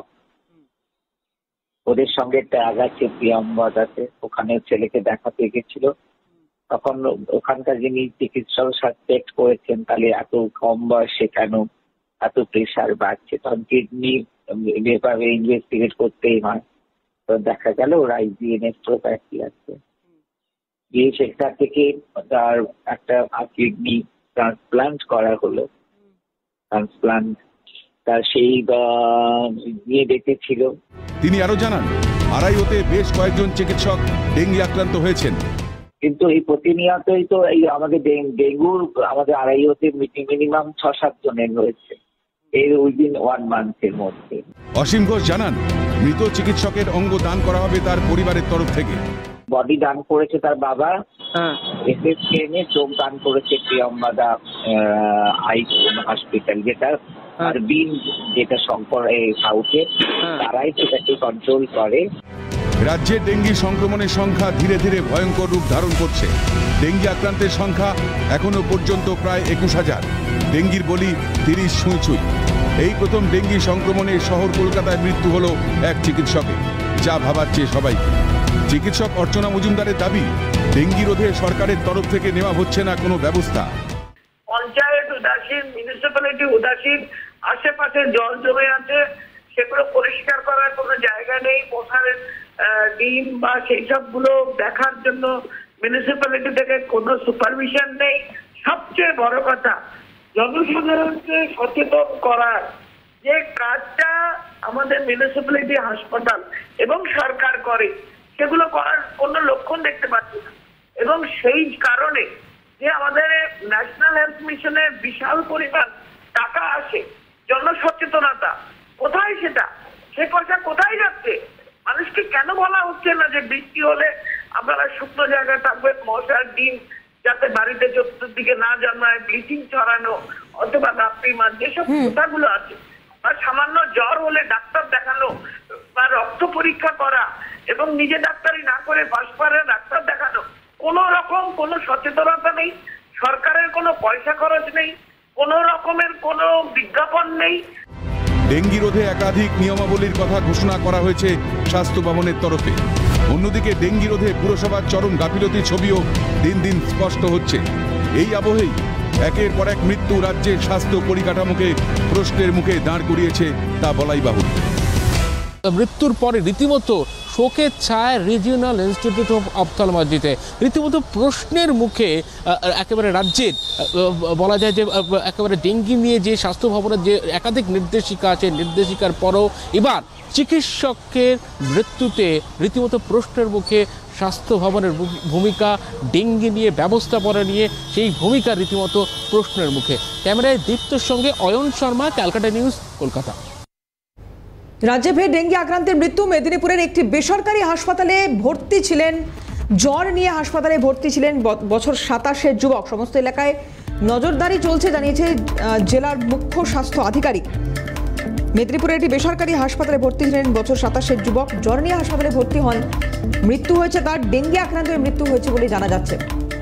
ওদের সঙ্গে ট্যাগ আছে প্রিয়ম্বদাতে। ওখানে ছেলেকে দেখাতে গেছিল, তখন ওখানকার যিনি চিকিৎসক সাসপেক্ট করেছেন তাহলে এত কম বয়সে কেন এত প্রেশার বাড়ছে, তখন কিডনি ব্যাপারে ইনভেস্টিগেট করতেই হয়। তো দেখা গেল ওর আইজি নেফ্রোপ্যাথি আছে, গিয়ে সেখান থেকে তার একটা কিডনি ট্রান্সপ্লান্ট করা হলো। ট্রান্সপ্লান্ট তার সেই নিয়ে দেখেছিল। তিনি আরো জানান, আড়াইওতে বেশ কয়েকজন চিকিৎসক ডেঙ্গি আক্রান্ত হয়েছেন। কিন্তু এই প্রতিনিয়তই তো এই আমাদের ডেঙ্গুর আমাদের আড়াইওতে মিনিমাম 6-7 জনের হয়েছে এর উইদিন 1 মান্থের মধ্যে। অসীম ঘোষ জানান, মৃত চিকিৎসকের অঙ্গ দান করা হবে তার পরিবারের তরফ থেকে। বডি দান করেছে তার বাবা, এসএসকেএমে চোখ দান করেছে প্রিয়ম্বদা আই হসপিটাল, যেটা আর বিন যেটা শঙ্কর সাউথে, তারাই সেটাকে কন্ট্রোল করে। রাজ্যে ডেঙ্গি সংক্রমণের সংখ্যা ধীরে ধীরে ভয়ঙ্কর রূপ ধারণ করছে। ডেঙ্গি আক্রান্তের সংখ্যা এখনো পর্যন্ত প্রায় 21,000। ডেঙ্গির বলি 30 ছুঁই। এই প্রথম ডেঙ্গি সংক্রমণে শহর কলকাতায় মৃত্যু হলো এক চিকিৎসকের, যা ভাবাচ্ছে সবাইকে। চিকিৎসক অর্চনা মজুমদারের দাবি, ডেঙ্গি রোধে সরকারের তরফ থেকে নেওয়া হচ্ছে না কোনো ব্যবস্থা। পঞ্চায়েত উদাসীন, মিউনিসিপ্যালিটি উদাসীন, আশেপাশে জল জমে আছে, সেগুলো পরিষ্কার করার কোনো জায়গা নেই, মশার ডিম বা সেই সবগুলো দেখার জন্য মিউনিসিপ্যালিটি থেকে কোনো সুপারভিশন নেই। সবচেয়ে বড় কথা, জনসাধারণকে সচেতন করার যে কাজটা আমাদের মিউনিসিপ্যালিটি হাসপাতাল এবং সরকার করে, সেগুলো করার কোনো লক্ষণ দেখতে পাচ্ছি না। এবং সেই কারণে যে আমাদের ন্যাশনাল হেলথ মিশনের বিশাল পরিমাণ টাকা আসে, জনসচেতনতা কোথায়, সে পয়সা কোথায় যাচ্ছে? মানুষকে কেন বলা হচ্ছে না যে বৃষ্টি হলে আপনারা শুকনো জায়গায় থাকবেন, মশার ডিম যাতে বাড়িতে চতুর্দিকে না জন্মায়, ব্লিচিং ছড়ানো অথবা রাত্রি মাছ, যেসব কথাগুলো আছে, বা সামান্য জ্বর হলে ডাক্তার দেখানো বা রক্ত পরীক্ষা করা এবং নিজে ডাক্তারি না করে পাশপাড়ার ডাক্তার দেখানো, কোন রকম কোনো সচেতনতা নেই, সরকারের কোনো পয়সা খরচ নেই, কোন রকমের কোনো বিজ্ঞাপন নেই। ডেঙ্গি রোধে একাধিক নিয়মাবলীর কথা ঘোষণা করা হয়েছে স্বাস্থ্য ভবনের তরফে। অন্যদিকে ডেঙ্গি রোধে পুরসভার চরম গাফিলতির ছবিও দিন দিন স্পষ্ট হচ্ছে। এই আবহেই একের পর এক মৃত্যু রাজ্যের স্বাস্থ্য পরিকাঠামোকে প্রশ্নের মুখে দাঁড় করিয়েছে, তা বলাই বাহুল্য। মৃত্যুর পরে রীতিমতো শোকের ছায়া রিজিওনাল ইনস্টিটিউট অফ অপথলমোলজিতে, রীতিমতো প্রশ্নের মুখে একেবারে রাজ্যের বলা যায় যে একেবারে ডেঙ্গি নিয়ে যে স্বাস্থ্য ভবনের যে একাধিক নির্দেশিকা আছে, নির্দেশিকার পরও এবার চিকিৎসকের মৃত্যুতে রীতিমতো প্রশ্নের মুখে স্বাস্থ্য ভবনের ভূমিকা, ডেঙ্গি নিয়ে ব্যবস্থাপনা নিয়ে সেই ভূমিকা রীতিমতো প্রশ্নের মুখে। ক্যামেরায় দীপ্তর সঙ্গে অয়ন শর্মা, ক্যালকাটা নিউজ, কলকাতা। রাজ্যে ফের ডেঙ্গি আক্রান্তের মৃত্যু। মেদিনীপুরের একটি বেসরকারি হাসপাতালে ভর্তি ছিলেন, জ্বর নিয়ে হাসপাতালে ভর্তি ছিলেন বছর 27-এর যুবক। সমস্ত এলাকায় নজরদারি চলছে জানিয়েছে জেলার মুখ্য স্বাস্থ্য আধিকারিক। মেদিনীপুরের একটি বেসরকারি হাসপাতালে ভর্তি ছিলেন বছর 27-এর যুবক, জ্বর নিয়ে হাসপাতালে ভর্তি হন, মৃত্যু হয়েছে তার। ডেঙ্গি আক্রান্ত হয়ে মৃত্যু হয়েছে বলে জানা যাচ্ছে।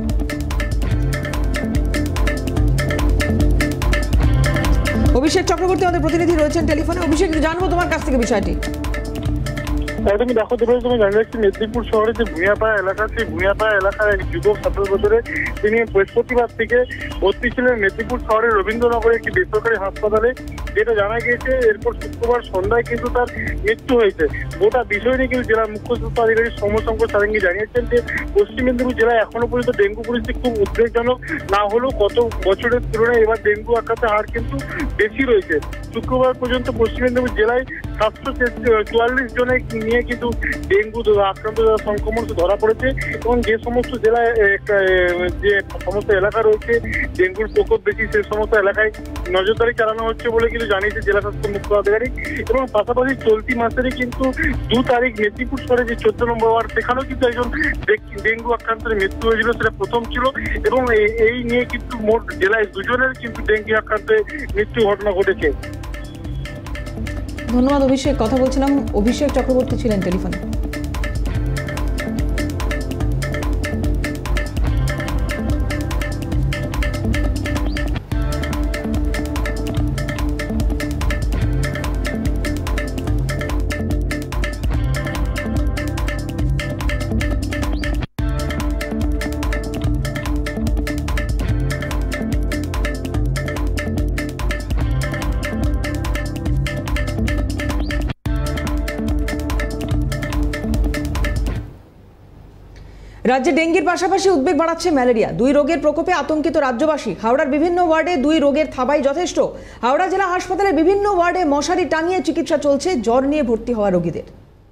অভিষেক চক্রবর্তী আমাদের প্রতিনিধি রয়েছেন টেলিফোনে। অভিষেক, জানবো তোমার কাছ থেকে বিষয়টি। তুমি দেখো, তুমি জানা যাচ্ছে মেদিনীপুর শহরে যে ভূঁইয়াপাড়া এলাকা, সেই ভূঁইয়াপাড়া এলাকার এক যুবক 27 বছরের, তিনি বৃহস্পতিবার থেকে ভর্তি ছিলেন মেদিনীপুর শহরের রবীন্দ্রনগরের একটি বেসরকারি হাসপাতালে, যেটা জানা গিয়েছে। এরপর শুক্রবার সন্ধ্যায় কিন্তু তার মৃত্যু হয়েছে। গোটা বিষয় নিয়ে কিন্তু জেলার মুখ্য স্বাস্থ্য আধিকারিক সৌম্যশঙ্কর সারেঙ্গি জানিয়েছেন যে পশ্চিম মেদিনীপুর জেলায় এখনো পর্যন্ত ডেঙ্গু পরিস্থিতি খুব উদ্বেগজনক না হলেও গত বছরের তুলনায় এবার ডেঙ্গু আক্রান্তের হার কিন্তু বেশি রয়েছে। শুক্রবার পর্যন্ত পশ্চিম মেদিনীপুর জেলায় 744 জনের নিয়ে কিন্তু ডেঙ্গু আক্রান্ত সংক্রমণ ধরা পড়েছে, এবং যে সমস্ত জেলায় যে সমস্ত এলাকা রয়েছে ডেঙ্গুর প্রকোপ বেশি, সেই সমস্ত এলাকায় নজরদারি চালানো হচ্ছে বলে কিন্তু জানিয়েছে জেলা স্বাস্থ্য মুখ্য আধিকারিক। এবং পাশাপাশি চলতি মাসেরই কিন্তু 2 তারিখ মেদিনীপুর শহরে যে 14 নম্বর ওয়ার্ড, সেখানেও কিন্তু একজন ডেঙ্গু আক্রান্তের মৃত্যু হয়েছিল, সেটা প্রথম ছিল। এবং এই নিয়ে কিন্তু মোট জেলায় 2 জনের কিন্তু ডেঙ্গু আক্রান্তে মৃত্যু ঘটনা ঘটেছে। ধন্যবাদ অভিষেক। কথা বলছিলাম, অভিষেক চক্রবর্তী ছিলেন টেলিফোনে। রাজ্যে ডেঙ্গির পাশাপাশি উদ্বেগ বাড়াচ্ছে ম্যালেরিয়া। 2 রোগের প্রকোপে আতঙ্কিত রাজ্যবাসী। হাওড়ার বিভিন্ন ওয়ার্ডে 2 রোগের থাবাই যথেষ্ট। হাওড়া জেলা হাসপাতালের বিভিন্ন ওয়ার্ডে মশারি টাঙিয়ে চিকিৎসা চলছে জ্বর নিয়ে ভর্তি হওয়া রোগীদের।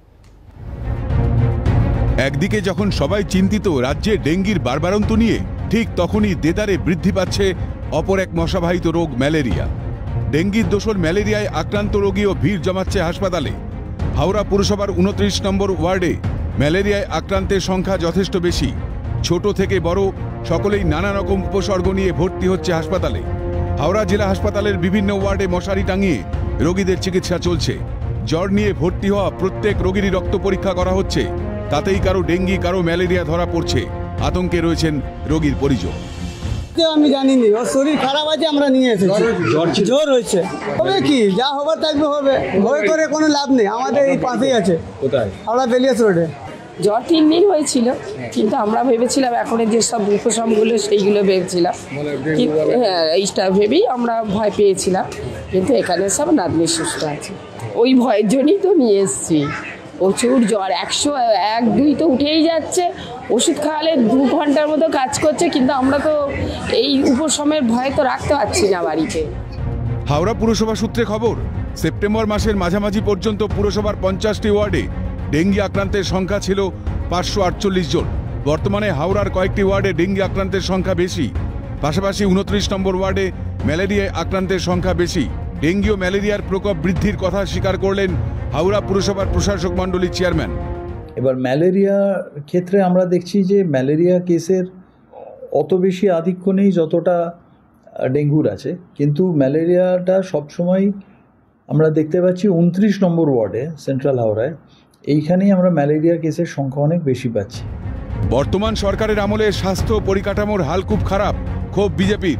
একদিকে যখন সবাই চিন্তিত রাজ্যে ডেঙ্গির বাড়বাড়ন্ত নিয়ে, ঠিক তখনই দেদারে বৃদ্ধি পাচ্ছে অপর এক মশাবাহিত রোগ ম্যালেরিয়া। ডেঙ্গির দোসর ম্যালেরিয়ায় আক্রান্ত রোগীও ভিড় জমাচ্ছে হাসপাতালে। হাওড়া পুরসভার 29 নম্বর ওয়ার্ডে ম্যালেরিয়ায় আক্রান্তের সংখ্যা যথেষ্ট বেশি। ছোট থেকে বড় সকলেই নানা রকম উপসর্গ নিয়ে ভর্তি হচ্ছে হাসপাতালে। হাওড়া জেলা হাসপাতালের বিভিন্ন ওয়ার্ডে মশারি টাঙিয়ে রোগীদের চিকিৎসা চলছে। জ্বর নিয়ে ভর্তি হওয়া প্রত্যেক রোগীরই রক্ত পরীক্ষা করা হচ্ছে। তাতেই কারো ডেঙ্গি, কারো ম্যালেরিয়া ধরা পড়ছে। আতঙ্কে রয়েছেন রোগীর পরিজন। আমি জানিনি, ওর শরীর খারাপ আছে, আমরা নিয়ে এসেছি। জ্বর হয়েছে, হবে কি, যা হবার থাকবে হবে, ভয় করে কোনো লাভ নেই। আমাদের এই পাশেই আছে, কোথায়? হাওড়া বেলিয়াস রোডে। জ্বর 3 দিন হয়েছিল, কিন্তু আমরা ভেবেছিলাম এখন যে সব উপশমগুলো সেইগুলো ভেবেছিলাম, হ্যাঁ এইটা ভেবেই আমরা ভয় পেয়েছিলাম। কিন্তু এখানে সব নাতনি সুস্থ আছে, ওই ভয়ের জন্যই তো নিয়ে এসেছি। প্রচুর জ্বর, 101, 2 তো উঠেই যাচ্ছে। ওষুধ খাওয়ালে 2 ঘন্টার মতো কাজ করছে, কিন্তু আমরা তো এই উপশমের ভয় তো রাখতে পারছি না বাড়িতে। হাওড়া পুরসভা সূত্রে খবর, সেপ্টেম্বর মাসের মাঝামাঝি পর্যন্ত পুরসভার 50টি ওয়ার্ডে ডেঙ্গি আক্রান্তের সংখ্যা ছিল 548 জন। বর্তমানে হাওড়ার কয়েকটি ওয়ার্ডে ডেঙ্গি আক্রান্তের সংখ্যা বেশি। পাশাপাশি 29 নম্বর ওয়ার্ডে ম্যালেরিয়ায় আক্রান্তের সংখ্যা বেশি। ডেঙ্গি ও ম্যালেরিয়ার প্রকোপ বৃদ্ধির কথা স্বীকার করলেন হাওড়া পুরসভার প্রশাসক মণ্ডলীর চেয়ারম্যান। এবার ম্যালেরিয়ার ক্ষেত্রে আমরা দেখছি যে ম্যালেরিয়া কেসের অত বেশি আধিক্য নেই যতটা ডেঙ্গুর আছে, কিন্তু ম্যালেরিয়াটা সবসময় আমরা দেখতে পাচ্ছি 29 নম্বর ওয়ার্ডে, সেন্ট্রাল হাওড়ায়, এইখানেই আমরা ম্যালেরিয়া কেসের সংখ্যা অনেক বেশি পাচ্ছি। বর্তমান সরকারের আমলে স্বাস্থ্য পরিকাঠামোর হাল খুব খারাপ, ক্ষোভ বিজেপির।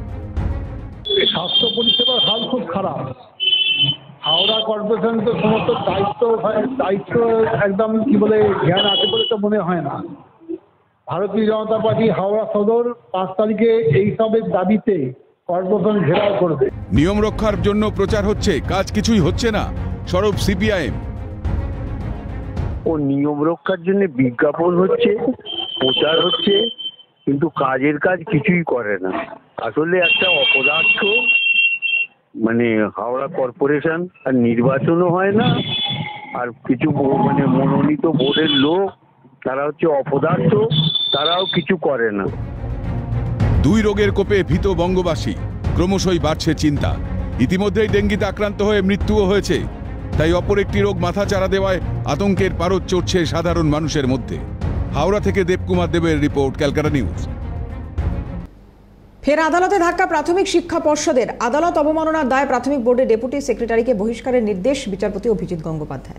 স্বাস্থ্য পরিষেবার হাল খুব খারাপ। হাওড়া কর্পোরেশন তো সমস্ত দায়িত্ব একদম কি বলে জ্ঞান আছে বলে তো মনে হয় না। ভারতীয় জনতা পার্টি হাওড়া সদর 5 তারিখে এইসবের দাবিতে কর্পোরেশন ঘেরাও করবে। নিয়ম রক্ষার জন্য প্রচার হচ্ছে, কাজ কিছুই হচ্ছে না, সরব সিপিআইএম। ও নিয়ম রক্ষার জন্য বিজ্ঞাপন হচ্ছে, প্রচার হচ্ছে, কিন্তু কাজের কাজ কিছুই করে না। আসলে একটা অপদার্থ, মানে হাওড়া কর্পোরেশন, আর নির্বাচনও হয় না, আর কিছু মানে মনোনীত বোর্ডের লোক তারা হচ্ছে অপদার্থ, তারাও কিছু করে না। 2 রোগের কোপে ভীত বঙ্গবাসী, ক্রমশই বাড়ছে চিন্তা। ইতিমধ্যেই ডেঙ্গিতে আক্রান্ত হয়ে মৃত্যুও হয়েছে, তাই অপর একটি রোগ মাথাচাড়া দেওয়ায় আতঙ্কের পারদ চড়ছে সাধারণ মানুষের মধ্যে। হাওড়া থেকে দেবকুমার দেবের রিপোর্ট, ক্যালকাটা নিউজ। ফের আদালতে ধাক্কা প্রাথমিক শিক্ষা পর্ষদের। আদালত অবমাননার দায়ে প্রাথমিক বোর্ডের ডেপুটি সেক্রেটারিকে বহিষ্কারের নির্দেশ বিচারপতি অভিজিৎ গঙ্গোপাধ্যায়ের।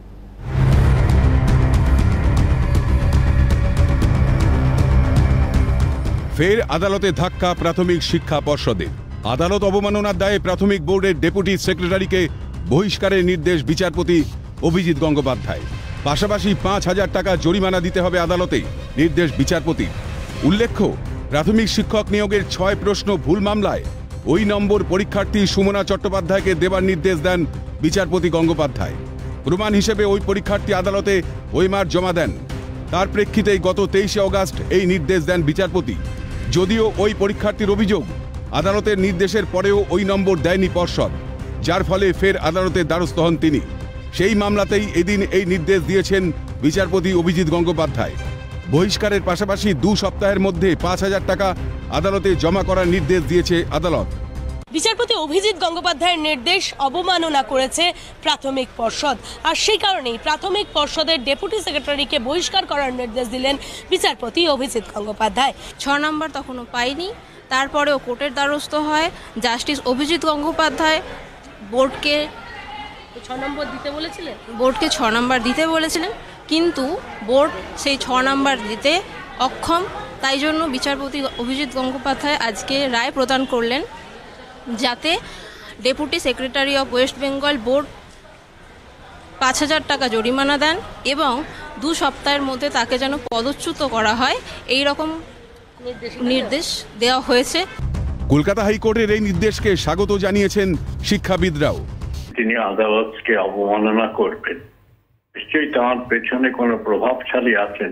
ফের আদালতে ধাক্কা প্রাথমিক শিক্ষা পর্ষদের। আদালত অবমাননার দায়ে প্রাথমিক বোর্ডের ডেপুটি সেক্রেটারিকে বহিষ্কারের নির্দেশ বিচারপতি অভিজিৎ গঙ্গোপাধ্যায়। পাশাপাশি 5,000 টাকা জরিমানা দিতে হবে আদালতে, নির্দেশ বিচারপতির। উল্লেখ্য, প্রাথমিক শিক্ষক নিয়োগের 6 প্রশ্ন ভুল মামলায় ওই নম্বর পরীক্ষার্থী সুমনা চট্টোপাধ্যায়কে দেবার নির্দেশ দেন বিচারপতি গঙ্গোপাধ্যায়। প্রমাণ হিসেবে ওই পরীক্ষার্থী আদালতে ওএমআর জমা দেন। তার প্রেক্ষিতেই গত 23 অগাস্ট এই নির্দেশ দেন বিচারপতি। যদিও ওই পরীক্ষার্থীর অভিযোগ, আদালতের নির্দেশের পরেও ওই নম্বর দেয়নি পর্ষদ, যার ফলে ফের আদালতের দ্বারস্থ হন তিনি। সেই মামলাতেই এদিন এই নির্দেশ দিয়েছেন বিচারপতি অভিজিৎ গঙ্গোপাধ্যায়। বহিষ্কারের পাশাপাশি 2 সপ্তাহের মধ্যে 5,000 টাকা আদালতে জমা করার নির্দেশ দিয়েছে আদালত। বিচারপতি অভিজিৎ গঙ্গোপাধ্যায়ের নির্দেশ অবমাননা করেছে প্রাথমিক পর্ষদ, আর সেই কারণেই প্রাথমিক পর্ষদের ডেপুটি সেক্রেটারিকে বহিষ্কার করার নির্দেশ দিলেন বিচারপতি অভিজিৎ গঙ্গোপাধ্যায়। 6 নম্বর তখনও পাইনি, তারপরেও কোর্টের দ্বারস্থ হয়। জাস্টিস অভিজিৎ গঙ্গোপাধ্যায় বোর্ডকে 6 নম্বর দিতে বলেছিলেন, বোর্ডকে 6 নম্বর দিতে বলেছিলেন, কিন্তু বোর্ড সেই 6 নম্বর দিতে অক্ষম। তাই জন্য বিচারপতি অভিজিৎ গঙ্গোপাধ্যায় আজকে রায় প্রদান করলেন যাতে deputy secretary of West Bengal board 5,000 টাকা জরিমানা দেন এবং 2 সপ্তাহের মধ্যে তাকে যেন পদচ্যুত করা হয়, এই রকম নির্দেশ দেওয়া হয়েছে। কলকাতা হাইকোর্টের এই নির্দেশকে স্বাগত জানিয়েছেন শিক্ষাবিদরাও। তিনি আদালতকে অবমাননা করবেন, নিশ্চয়ই তার পেছনে কোনো প্রভাবশালী আছেন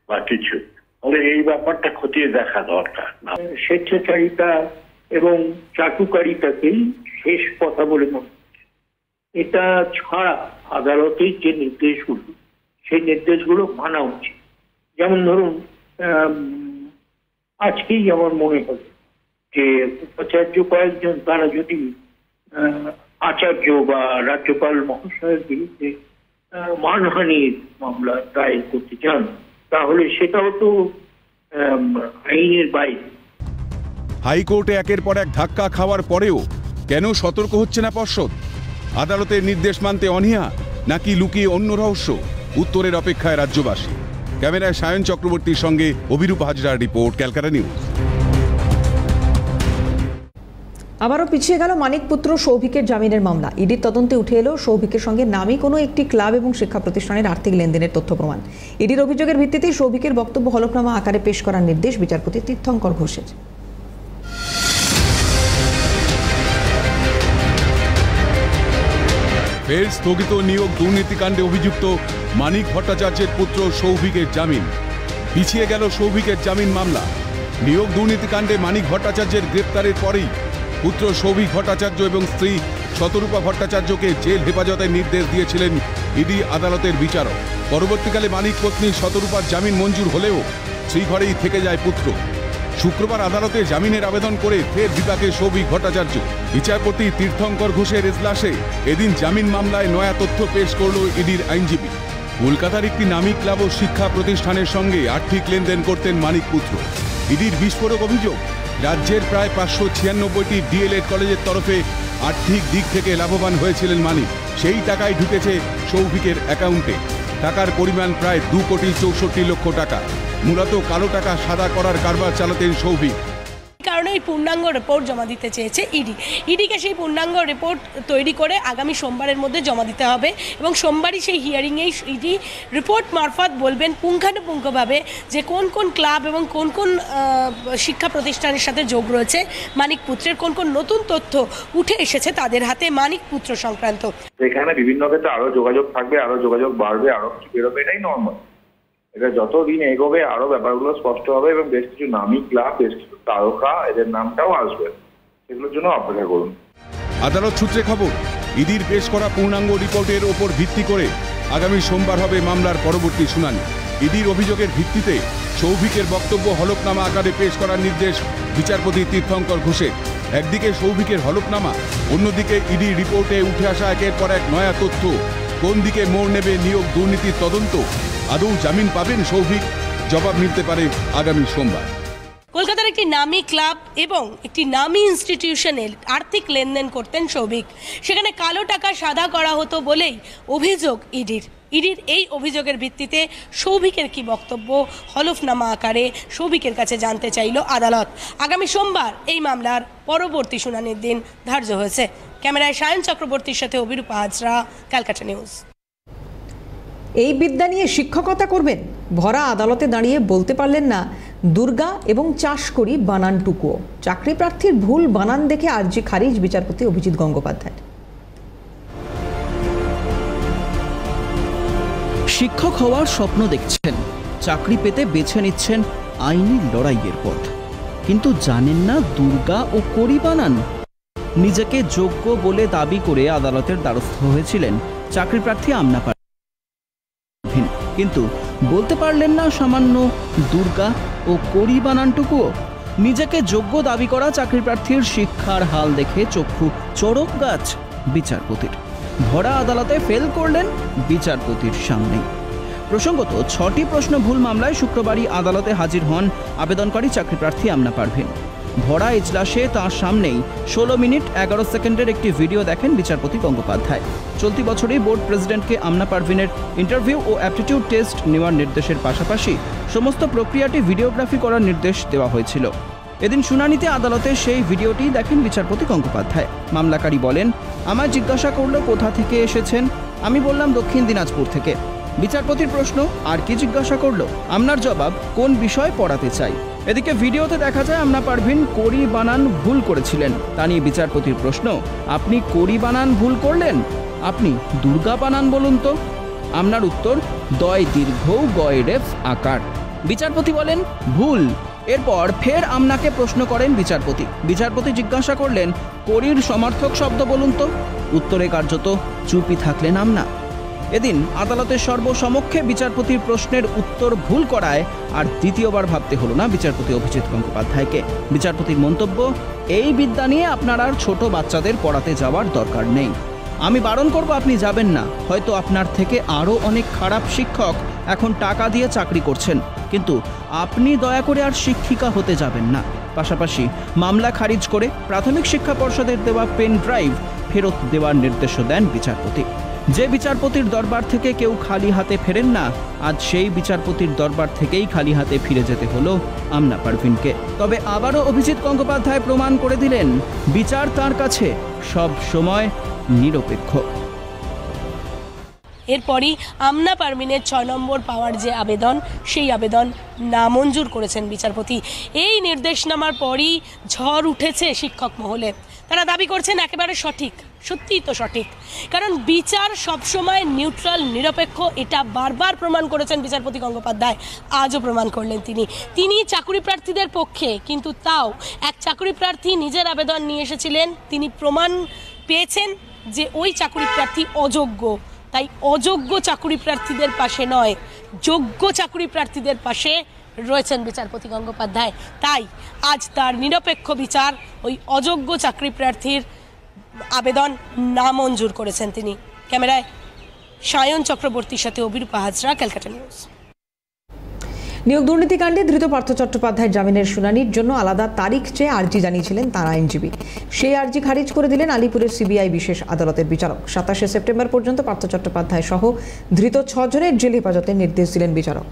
বা কিছু, তাহলে এই ব্যাপারটা খতিয়ে দেখা দরকার। স্বেচ্ছাচারিতা এবং চাটুকারিতাকেই শেষ কথা বলে মনে হচ্ছে। এটা ছাড়া আদালতের যে নির্দেশগুলো, সেই নির্দেশগুলো মানা উচিত। যেমন ধরুন, আজকেই আমার মনে হলো যে উপাচার্য কয়েকজন তারা যদি আচার্য বা রাজ্যপাল মহাশয়ের বিরুদ্ধে মানহানির মামলা দায়ের করতে চান, তাহলে সেটাও তো আইনের বাইরে। হাইকোর্টে একের পর এক ধাক্কা খাওয়ার পরেও কেন সতর্ক হচ্ছে না পর্ষদ? আদালতের নির্দেশ মানতে অনীহা, নাকি লুকিয়ে অন্য রহস্য? উত্তরের অপেক্ষায় রাজ্যবাসী। ক্যামেরায় সায়ন চক্রবর্তীর সঙ্গে অভিরূপ হাজরার রিপোর্ট, ক্যালকাটা নিউজ। আবারও পিছিয়ে গেল মানিক পুত্র সৌভিকের জামিনের মামলা। ইডির তদন্তে উঠে এলো সৌভিকের সঙ্গে নামী কোনো একটি ক্লাব এবং শিক্ষা প্রতিষ্ঠানের আর্থিক লেনদেনের তথ্য প্রমাণ। ইডির অভিযোগের ভিত্তিতে সৌভিকের বক্তব্য হলফনামা আকারে পেশ করার নির্দেশ বিচারপতি তীর্থঙ্কর ঘোষের। ফের স্থগিত নিয়োগ দুর্নীতিকাণ্ডে অভিযুক্ত মানিক ভট্টাচার্যের পুত্র সৌভিকের জামিন। পিছিয়ে গেল সৌভিকের জামিন মামলা। নিয়োগ দুর্নীতিকাণ্ডে মানিক ভট্টাচার্যের গ্রেপ্তারের পরেই পুত্র সৌভিক ভট্টাচার্য এবং স্ত্রী শতরূপা ভট্টাচার্যকে জেল হেফাজতের নির্দেশ দিয়েছিলেন ইডি আদালতের বিচারক। পরবর্তীকালে মানিক পত্নী শতরূপার জামিন মঞ্জুর হলেও শ্রীঘরেই থেকে যায় পুত্র। শুক্রবার আদালতে জামিনের আবেদন করে ফের বিপাকে সৌভিক ভট্টাচার্য। বিচারপতি তীর্থঙ্কর ঘোষের এজলাসে এদিন জামিন মামলায় নয়া তথ্য পেশ করল ইডির আইনজীবী। কলকাতার একটি নামী ক্লাব ও শিক্ষা প্রতিষ্ঠানের সঙ্গে আর্থিক লেনদেন করতেন মানিক পুত্র। ইডির বিস্ফোরক অভিযোগ, রাজ্যের প্রায় 596টি ডিএলএড কলেজের তরফে আর্থিক দিক থেকে লাভবান হয়েছিলেন মানিক। সেই টাকাই ঢুকেছে সৌভিকের অ্যাকাউন্টে। টাকার পরিমাণ প্রায় 2,64,00,000 টাকা। মূলত কালো টাকা সাদা করার কারবার চালাতেন সৌভিক। কারণে এই পূর্ণাঙ্গ রিপোর্ট জমা দিতে চেয়েছে ইডি। ইডিকে সেই পূর্ণাঙ্গ রিপোর্ট তৈরি করে আগামী সোমবারের মধ্যে জমা দিতে হবে এবং সোমবারই সেই হিয়ারিংয়েই ইডি রিপোর্ট মারফত বলবেন পুঙ্খানুপুঙ্খভাবে যে কোন কোন ক্লাব এবং কোন কোন শিক্ষা প্রতিষ্ঠানের সাথে যোগ রয়েছে মানিক পুত্রের, কোন কোন নতুন তথ্য উঠে এসেছে তাদের হাতে মানিক পুত্র সংক্রান্ত। এখানে বিভিন্ন ক্ষেত্রে আরো যোগাযোগ থাকবে, আরো যোগাযোগ বাড়বে, আরো কিছু বেরোবে, এটাই নর্মাল। এটা যতদিন এগোবে আরো ব্যাপারগুলো স্পষ্ট হবে এবং বেশ কিছু নামী ক্লাব, বেশ কিছু তারকা, এদের নামটাও আসবে, সেগুলোর জন্য অপেক্ষা করুন। আদালত সূত্রে খবর, ইডির পেশ করা পূর্ণাঙ্গ রিপোর্টের ওপর ভিত্তি করে আগামী সোমবার হবে মামলার পরবর্তী শুনানি। ইডির অভিযোগের ভিত্তিতে সৌভিকের বক্তব্য হলফনামা আকারে পেশ করার নির্দেশ বিচারপতি তীর্থঙ্কর ঘোষের। একদিকে সৌভিকের হলফনামা, অন্যদিকে ইডি রিপোর্টে উঠে আসা একের পর এক নয়া তথ্য। কোন দিকে মোড় নেবে নিয়োগ দুর্নীতির তদন্ত? আদৌ জামিন পাবেন সৌভিক? জবাব মিলতে পারে আগামী সোমবার। কলকাতার একটি নামী ক্লাব এবং একটি নামী ইনস্টিটিউশনের আর্থিক লেনদেন করতেন সৌভিক। সেখানে কালো টাকা সাদা করা হতো বলেই অভিযোগ ইডির। ইডির এই অভিযোগের ভিত্তিতে সৌভিকের কি বক্তব্য হলফনামা আকারে সৌভিকের কাছে জানতে চাইল আদালত। আগামী সোমবার এই মামলার পরবর্তী শুনানির দিন ধার্য হয়েছে। ক্যামেরায় সায়ন চক্রবর্তীর সাথে অভিরূপ হাজরা, ক্যালকাটা নিউজ। এই বিদ্যা নিয়ে শিক্ষকতা করবেন? ভরা আদালতে দাঁড়িয়ে বলতে পারলেন না দুর্গা এবং চাষ করি বানানটুকুও। চাকরি প্রার্থীর ভুল বানান দেখে আর্জি খারিজ বিচারপতি অভিজিৎ গঙ্গোপাধ্যায়। শিক্ষক হওয়ার স্বপ্ন দেখছেন, চাকরি পেতে বেছে নিচ্ছেন আইনি লড়াইয়ের পথ, কিন্তু জানেন না দুর্গা ও করি বানান। নিজেকে যোগ্য বলে দাবি করে আদালতের দ্বারস্থ হয়েছিলেন চাকরি প্রার্থী আমনা পারভীন, কিন্তু বলতে পারলেন না সামান্য দুর্গা ও করি বানানটুকুও। নিজেকে যোগ্য দাবি করা চাকরি প্রার্থীর শিক্ষার হাল দেখে চক্ষু চড়ক গাছ বিচারপতির। ভরা আদালতে ফেল করলেন বিচারপতির সামনেই। প্রসঙ্গত 6টি প্রশ্ন ভুল মামলায় শুক্রবারই আদালতে হাজির হন আবেদনকারী চাকরি প্রার্থী আমনা পারভীন। ভরা এজলাসে তাঁর সামনেই 16 মিনিট 11 সেকেন্ডের একটি ভিডিও দেখেন বিচারপতি গঙ্গোপাধ্যায়। চলতি বছরই বোর্ড প্রেসিডেন্টকে আমনা পারভীনের ইন্টারভিউ ও অ্যাপটিটিউড টেস্ট নেওয়ার নির্দেশের পাশাপাশি সমস্ত প্রক্রিয়াটি ভিডিওগ্রাফি করার নির্দেশ দেওয়া হয়েছিল। এদিন শুনানিতে আদালতে সেই ভিডিওটি দেখেন বিচারপতি গঙ্গোপাধ্যায়। মামলাকারী বলেন, আমায় জিজ্ঞাসা করলো কোথা থেকে এসেছেন, আমি বললাম দক্ষিণ দিনাজপুর থেকে। বিচারপতির প্রশ্ন, আর কি জিজ্ঞাসা করলো? আমনার জবাব, কোন বিষয় পড়াতে চাই। এদিকে ভিডিওতে দেখা যায় আমনা পারভীন করি বানান ভুল করেছিলেন। তা নিয়ে বিচারপতির প্রশ্ন, আপনি করি বানান ভুল করলেন, আপনি দুর্গা বানান বলুন তো। আমনার উত্তর, দয় দীর্ঘ গয় রেফ আকার। বিচারপতি বলেন ভুল। এরপর ফের আমনাকে প্রশ্ন করেন বিচারপতি জিজ্ঞাসা করলেন করির সমর্থক শব্দ বলুন তো। উত্তরে কার্যত চুপই থাকলেন আমনা। এদিন আদালতের সর্বসমক্ষে বিচারপতির প্রশ্নের উত্তর ভুল করায় আর দ্বিতীয়বার ভাবতে হলো না বিচারপতি অভিজিৎ গঙ্গোপাধ্যায়কে। বিচারপতির মন্তব্য, এই বিদ্যা নিয়ে আপনার আর ছোট বাচ্চাদের পড়াতে যাওয়ার দরকার নেই। আমি বারণ করব আপনি যাবেন না। হয়তো আপনার থেকে আরও অনেক খারাপ শিক্ষক এখন টাকা দিয়ে চাকরি করছেন, কিন্তু আপনি দয়া করে আর শিক্ষিকা হতে যাবেন না। পাশাপাশি মামলা খারিজ করে প্রাথমিক শিক্ষা পর্ষদের দেওয়া পেন ড্রাইভ ফেরত দেওয়ার নির্দেশও দেন বিচারপতি। যে বিচারপতির দরবার থেকে কেউ খালি হাতে ফেরেন না, আজ সেই বিচারপতির দরবার থেকেই খালি হাতে ফিরে যেতে হলো আমনা পারভিনকে। তবে আবারও অভিজিৎ গঙ্গোপাধ্যায় প্রমাণ করে দিলেন বিচার তার কাছে সব সময় নিরপেক্ষ। এরপরই আমনা পারভিনের 6 নম্বর পাওয়ার যে আবেদন, সেই আবেদন নামঞ্জুর করেছেন বিচারপতি। এই নির্দেশনামার পরই ঝড় উঠেছে শিক্ষক মহলে। তারা দাবি করছেন একেবারে সঠিক, সত্যিই তো সঠিক, কারণ বিচার সবসময় নিউট্রাল, নিরপেক্ষ। এটা বারবার প্রমাণ করেছেন বিচারপতি গঙ্গোপাধ্যায়, আজও প্রমাণ করলেন তিনি চাকরি প্রার্থীদের পক্ষে। কিন্তু তাও এক চাকরি প্রার্থী নিজের আবেদন নিয়ে এসেছিলেন, তিনি প্রমাণ পেয়েছেন যে ওই চাকরি প্রার্থী অযোগ্য। তাই অযোগ্য চাকরি প্রার্থীদের পাশে নয়, যোগ্য চাকরি প্রার্থীদের পাশে রয়েছেন বিচারপতি গঙ্গোপাধ্যায়। তাই আজ তার নিরপেক্ষ বিচার ওই অযোগ্য চাকরি প্রার্থীর আবেদন নামঞ্জুর করেছেন তিনি। ক্যামেরায় সায়ন চক্রবর্তীর সাথে অভিরূপা হাজরা, ক্যালকাটা নিউজ। নিয়োগ দুর্নীতিকাণ্ডে ধৃত পার্থ চট্টোপাধ্যায়ের জামিনের শুনানির জন্য আলাদা তারিখ চেয়ে আর্জি জানিয়েছিলেন তার আইনজীবী। সেই আর্জি খারিজ করে দিলেন আলিপুরের সিবিআই বিশেষ আদালতের বিচারক। 27শে সেপ্টেম্বর পর্যন্ত পার্থ চট্টোপাধ্যায় সহ ধৃত 6 জনের জেল হেফাজতের নির্দেশ দিলেন বিচারক।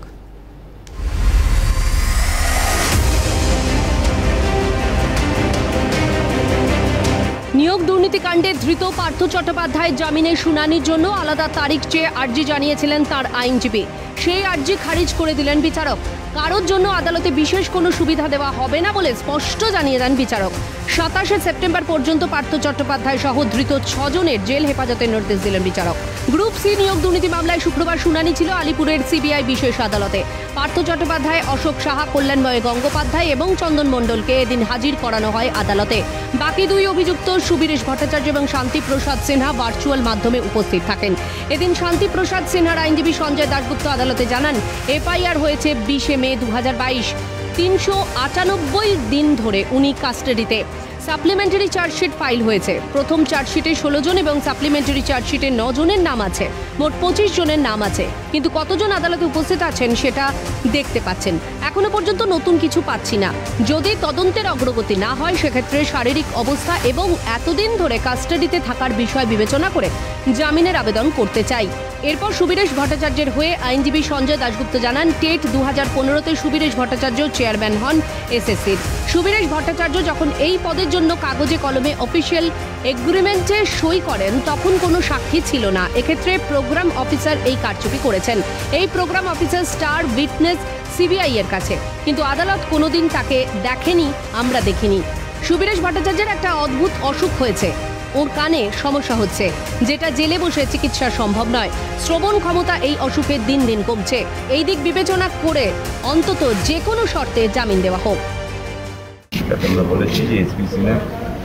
নিয়োগ দুর্নীতিকাণ্ডে ধৃত পার্থ চট্টোপাধ্যায়ের জামিনের শুনানির জন্য আলাদা তারিখ চেয়ে আর্জি জানিয়েছিলেন তার আইনজীবী। সেই আর্জি খারিজ করে দিলেন বিচারক। কারোর জন্য আদালতে বিশেষ কোনো সুবিধা দেওয়া হবে না বলে স্পষ্ট জানিয়ে দেন বিচারক। 27শে সেপ্টেম্বর পর্যন্ত পার্থ চট্টোপাধ্যায় সহ ধৃত 6 জনের জেল হেফাজতের নির্দেশ দিলেন বিচারক। গ্রুপ সি নিয়োগ দুর্নীতি মামলায় শুক্রবার শুনানি ছিল আলিপুরের সিবিআই বিশেষ আদালতে। পার্থ চট্টোপাধ্যায়, অশোক সাহা, কল্যাণময় গঙ্গোপাধ্যায় এবং চন্দন মণ্ডলকে এদিন হাজির করানো হয় আদালতে। বাকি 2 অভিযুক্ত সুবীরেশ ভট্টাচার্য এবং শান্তি প্রসাদ সিনহা ভার্চুয়াল মাধ্যমে উপস্থিত থাকেন। এদিন শান্তি প্রসাদ সিনহার আইনজীবী সঞ্জয় দাশগুপ্ত আদালতে জানান, এফআইআর হয়েছে 20শে মে 2022। 398 দিন ধরে উনি কাস্টাডিতে। সাপ্লিমেন্টারি চার্জশিট ফাইল হয়েছে। প্রথম চার্জশিটে 16 জন এবং সাপ্লিমেন্টারি চার্জশিটে 9 জনের নাম আছে। মোট 25 জনের নাম আছে, কিন্তু কতজন আদালতে উপস্থিত আছেন সেটা দেখতে পাচ্ছেন। এখনো পর্যন্ত নতুন কিছু পাচ্ছি না। যদি তদন্তের অগ্রগতি না হয় সেক্ষেত্রে শারীরিক অবস্থা এবং এতদিন ধরে কাস্টাডিতে থাকার বিষয় বিবেচনা করে জামিনের আবেদন করতে চাই। এরপর সুবীরেশ ভট্টাচার্যের হয়ে আইনজীবী সঞ্জয় দাশগুপ্ত জানান, টেট 2015-তে সুবীরেশ ভট্টাচার্য চেয়ারম্যান হন এসএসসির। সুবীরেশ ভট্টাচার্য যখন এই পদের জন্য কাগজে কলমে অফিসিয়াল এগ্রিমেন্টে সই করেন তখন কোনো সাক্ষী ছিল না। এক্ষেত্রে প্রোগ্রাম অফিসার এই কারচুপি করেছেন। এই program officer star witness CBI এর কাছে, কিন্তু আদালত কোনোদিন তাকে দেখেনি, আমরা দেখিনি। সুবীরেশ ভট্টাচার্যের একটা অদ্ভুত অসুখ হয়েছে, ওর কানে সমস্যা হচ্ছে, যেটা জেলে বসে চিকিৎসা সম্ভব নয়। শ্রবণ ক্ষমতা এই অসুখের দিন দিন কমছে। এই দিক বিবেচনা করে অন্তত যে কোনো শর্তে জামিন দেওয়া হোক। আমরা বলেছি যে এসপি সিনহা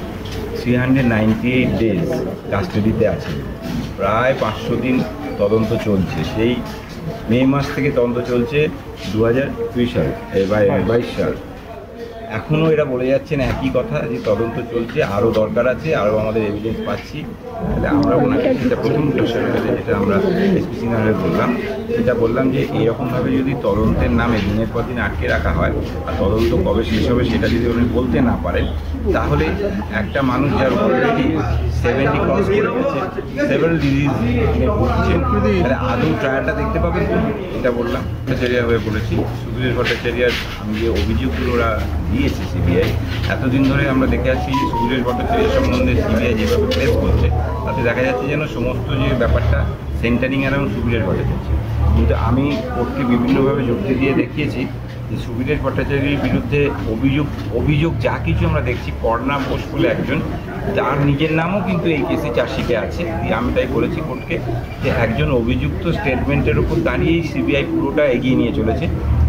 398 ডেজ কাস্টাডিতে আছে। প্রায় 500 দিন তদন্ত চলছে। সেই মে মাস থেকে তদন্ত চলছে 2022 সাল 22 সাল। এখনও এরা বলে যাচ্ছেন একই কথা, যে তদন্ত চলছে, আরও দরকার আছে, আরও আমাদের এভিডেন্স পাচ্ছি। তাহলে আমরা ওনাকে সেটা প্রথম যেটা আমরা এসপি সিনহারে বললাম যে এরকমভাবে যদি তদন্তের নামে দিনের পর দিন আটকে রাখা হয় আর তদন্ত কবে শেষ হবে সেটা যদি উনি বলতে না পারেন, তাহলে একটা মানুষ যার অলরেডি 70 ক্রস করে গেছে, সেভারাল ডিজিজ ভুগছেন, তাহলে আদৌ ট্রায়ালটা দেখতে পাবেন। এটা বললাম ভট্টাচার্য হয়ে বলেছি। সুবীরেশ ভট্টাচার্যের আমি যে অভিযোগগুলো ওরা দিয়েছে সিবিআই, এতদিন ধরে আমরা দেখে আসছি যে সুবীরেশ ভট্টাচার্যের সম্বন্ধে সিবিআই যেভাবে প্রেস করছে তাতে দেখা যাচ্ছে যেন সমস্ত যে ব্যাপারটা সেন্টারিং অ্যারাউন্ড সুবীরেশ ভট্টাচার্য। কিন্তু আমি কোর্টকে বিভিন্নভাবে যুক্তি দিয়ে দেখিয়েছি যে সুবীরেশ ভট্টাচার্যের বিরুদ্ধে অভিযোগ যা কিছু আমরা দেখছি, কর্ণা বোস বলে একজন, যার নিজের নামও কিন্তু এই কেসে চার্জশিটে আছে। আমি তাই বলেছি কোর্টকে যে একজন অভিযুক্ত স্টেটমেন্টের উপর দাঁড়িয়েই সিবিআই পুরোটা এগিয়ে নিয়ে চলেছে।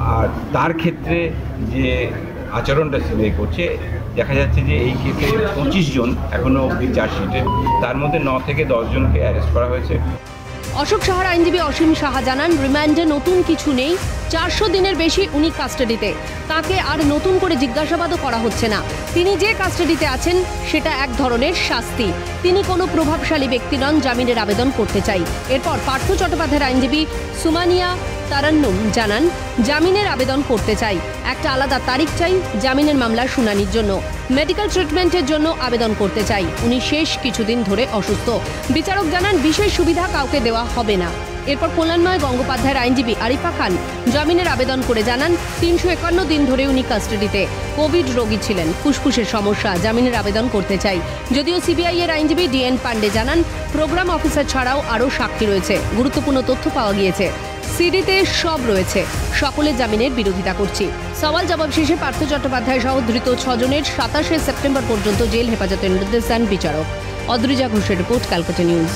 আর তার ক্ষেত্রে যে আচরণটা সিবিআই করছে, দেখা যাচ্ছে যে এই কেসে 25 জন এখনও অবধি চার্জশিটে, তার মধ্যে 9 থেকে 10 জনকে অ্যারেস্ট করা হয়েছে। অশোক সাহার আইনজীবী অসীম সাহা জানান, রিমান্ডে নতুন কিছু নেই। 400 দিনের বেশি উনি কাস্টাডিতে, তাকে আর নতুন করে জিজ্ঞাসাবাদও করা হচ্ছে না। তিনি যে কাস্টাডিতে আছেন সেটা এক ধরনের শাস্তি। তিনি কোনো প্রভাবশালী ব্যক্তি নন, জামিনের আবেদন করতে চাই। এরপর পার্থ চট্টোপাধ্যায়ের আইনজীবী সুমানিয়া তারান্নুম জানান, জামিনের আবেদন করতে চাই, একটা আলাদা তারিখ চাই জামিনের মামলার শুনানির জন্য, মেডিকেল ট্রিটমেন্টের জন্য আবেদন করতে চাই। উনি শেষ কিছুদিন ধরে অসুস্থ। বিচারক জানান, বিশেষ সুবিধা কাউকে দেওয়া হবে না। এরপর কল্যাণময় গঙ্গোপাধ্যায়ের আইনজীবী আরিফা খান জামিনের আবেদন করে জানান, 351 দিন ধরে উনি কাস্টাডিতে, কোভিড রোগী ছিলেন, ফুসফুসের সমস্যা, জামিনের আবেদন করতে চাই। যদিও সিবিআই এর আইনজীবী ডিএন পান্ডে জানান, প্রোগ্রাম অফিসার ছাড়াও আরও সাক্ষী রয়েছে, গুরুত্বপূর্ণ তথ্য পাওয়া গিয়েছে, সিডিতে সব রয়েছে, সকলের জামিনের বিরোধিতা করছি। সওয়াল জবাব শেষে পার্থ চট্টোপাধ্যায় সহ ধৃত 6 জনের 27 সেপ্টেম্বর পর্যন্ত জেল হেফাজতের নির্দেশ দেন বিচারক। অদ্রিজা ঘোষের রিপোর্ট, ক্যালকাটা নিউজ।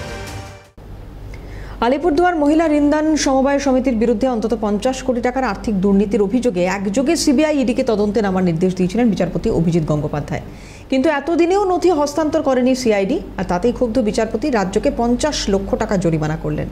আলিপুরদুয়ার মহিলা ঋণদান সমবায় সমিতির বিরুদ্ধে অন্তত 50 কোটি টাকার আর্থিক দুর্নীতির অভিযোগে একযোগে সিবিআই ইডিকে তদন্তে নামার নির্দেশ দিয়েছিলেন বিচারপতি অভিজিৎ গঙ্গোপাধ্যায়। কিন্তু এতদিনেও নথি হস্তান্তর করেনি সিআইডি, আর তাতেই ক্ষুব্ধ বিচারপতি রাজ্যকে 50 লক্ষ টাকা জরিমানা করলেন।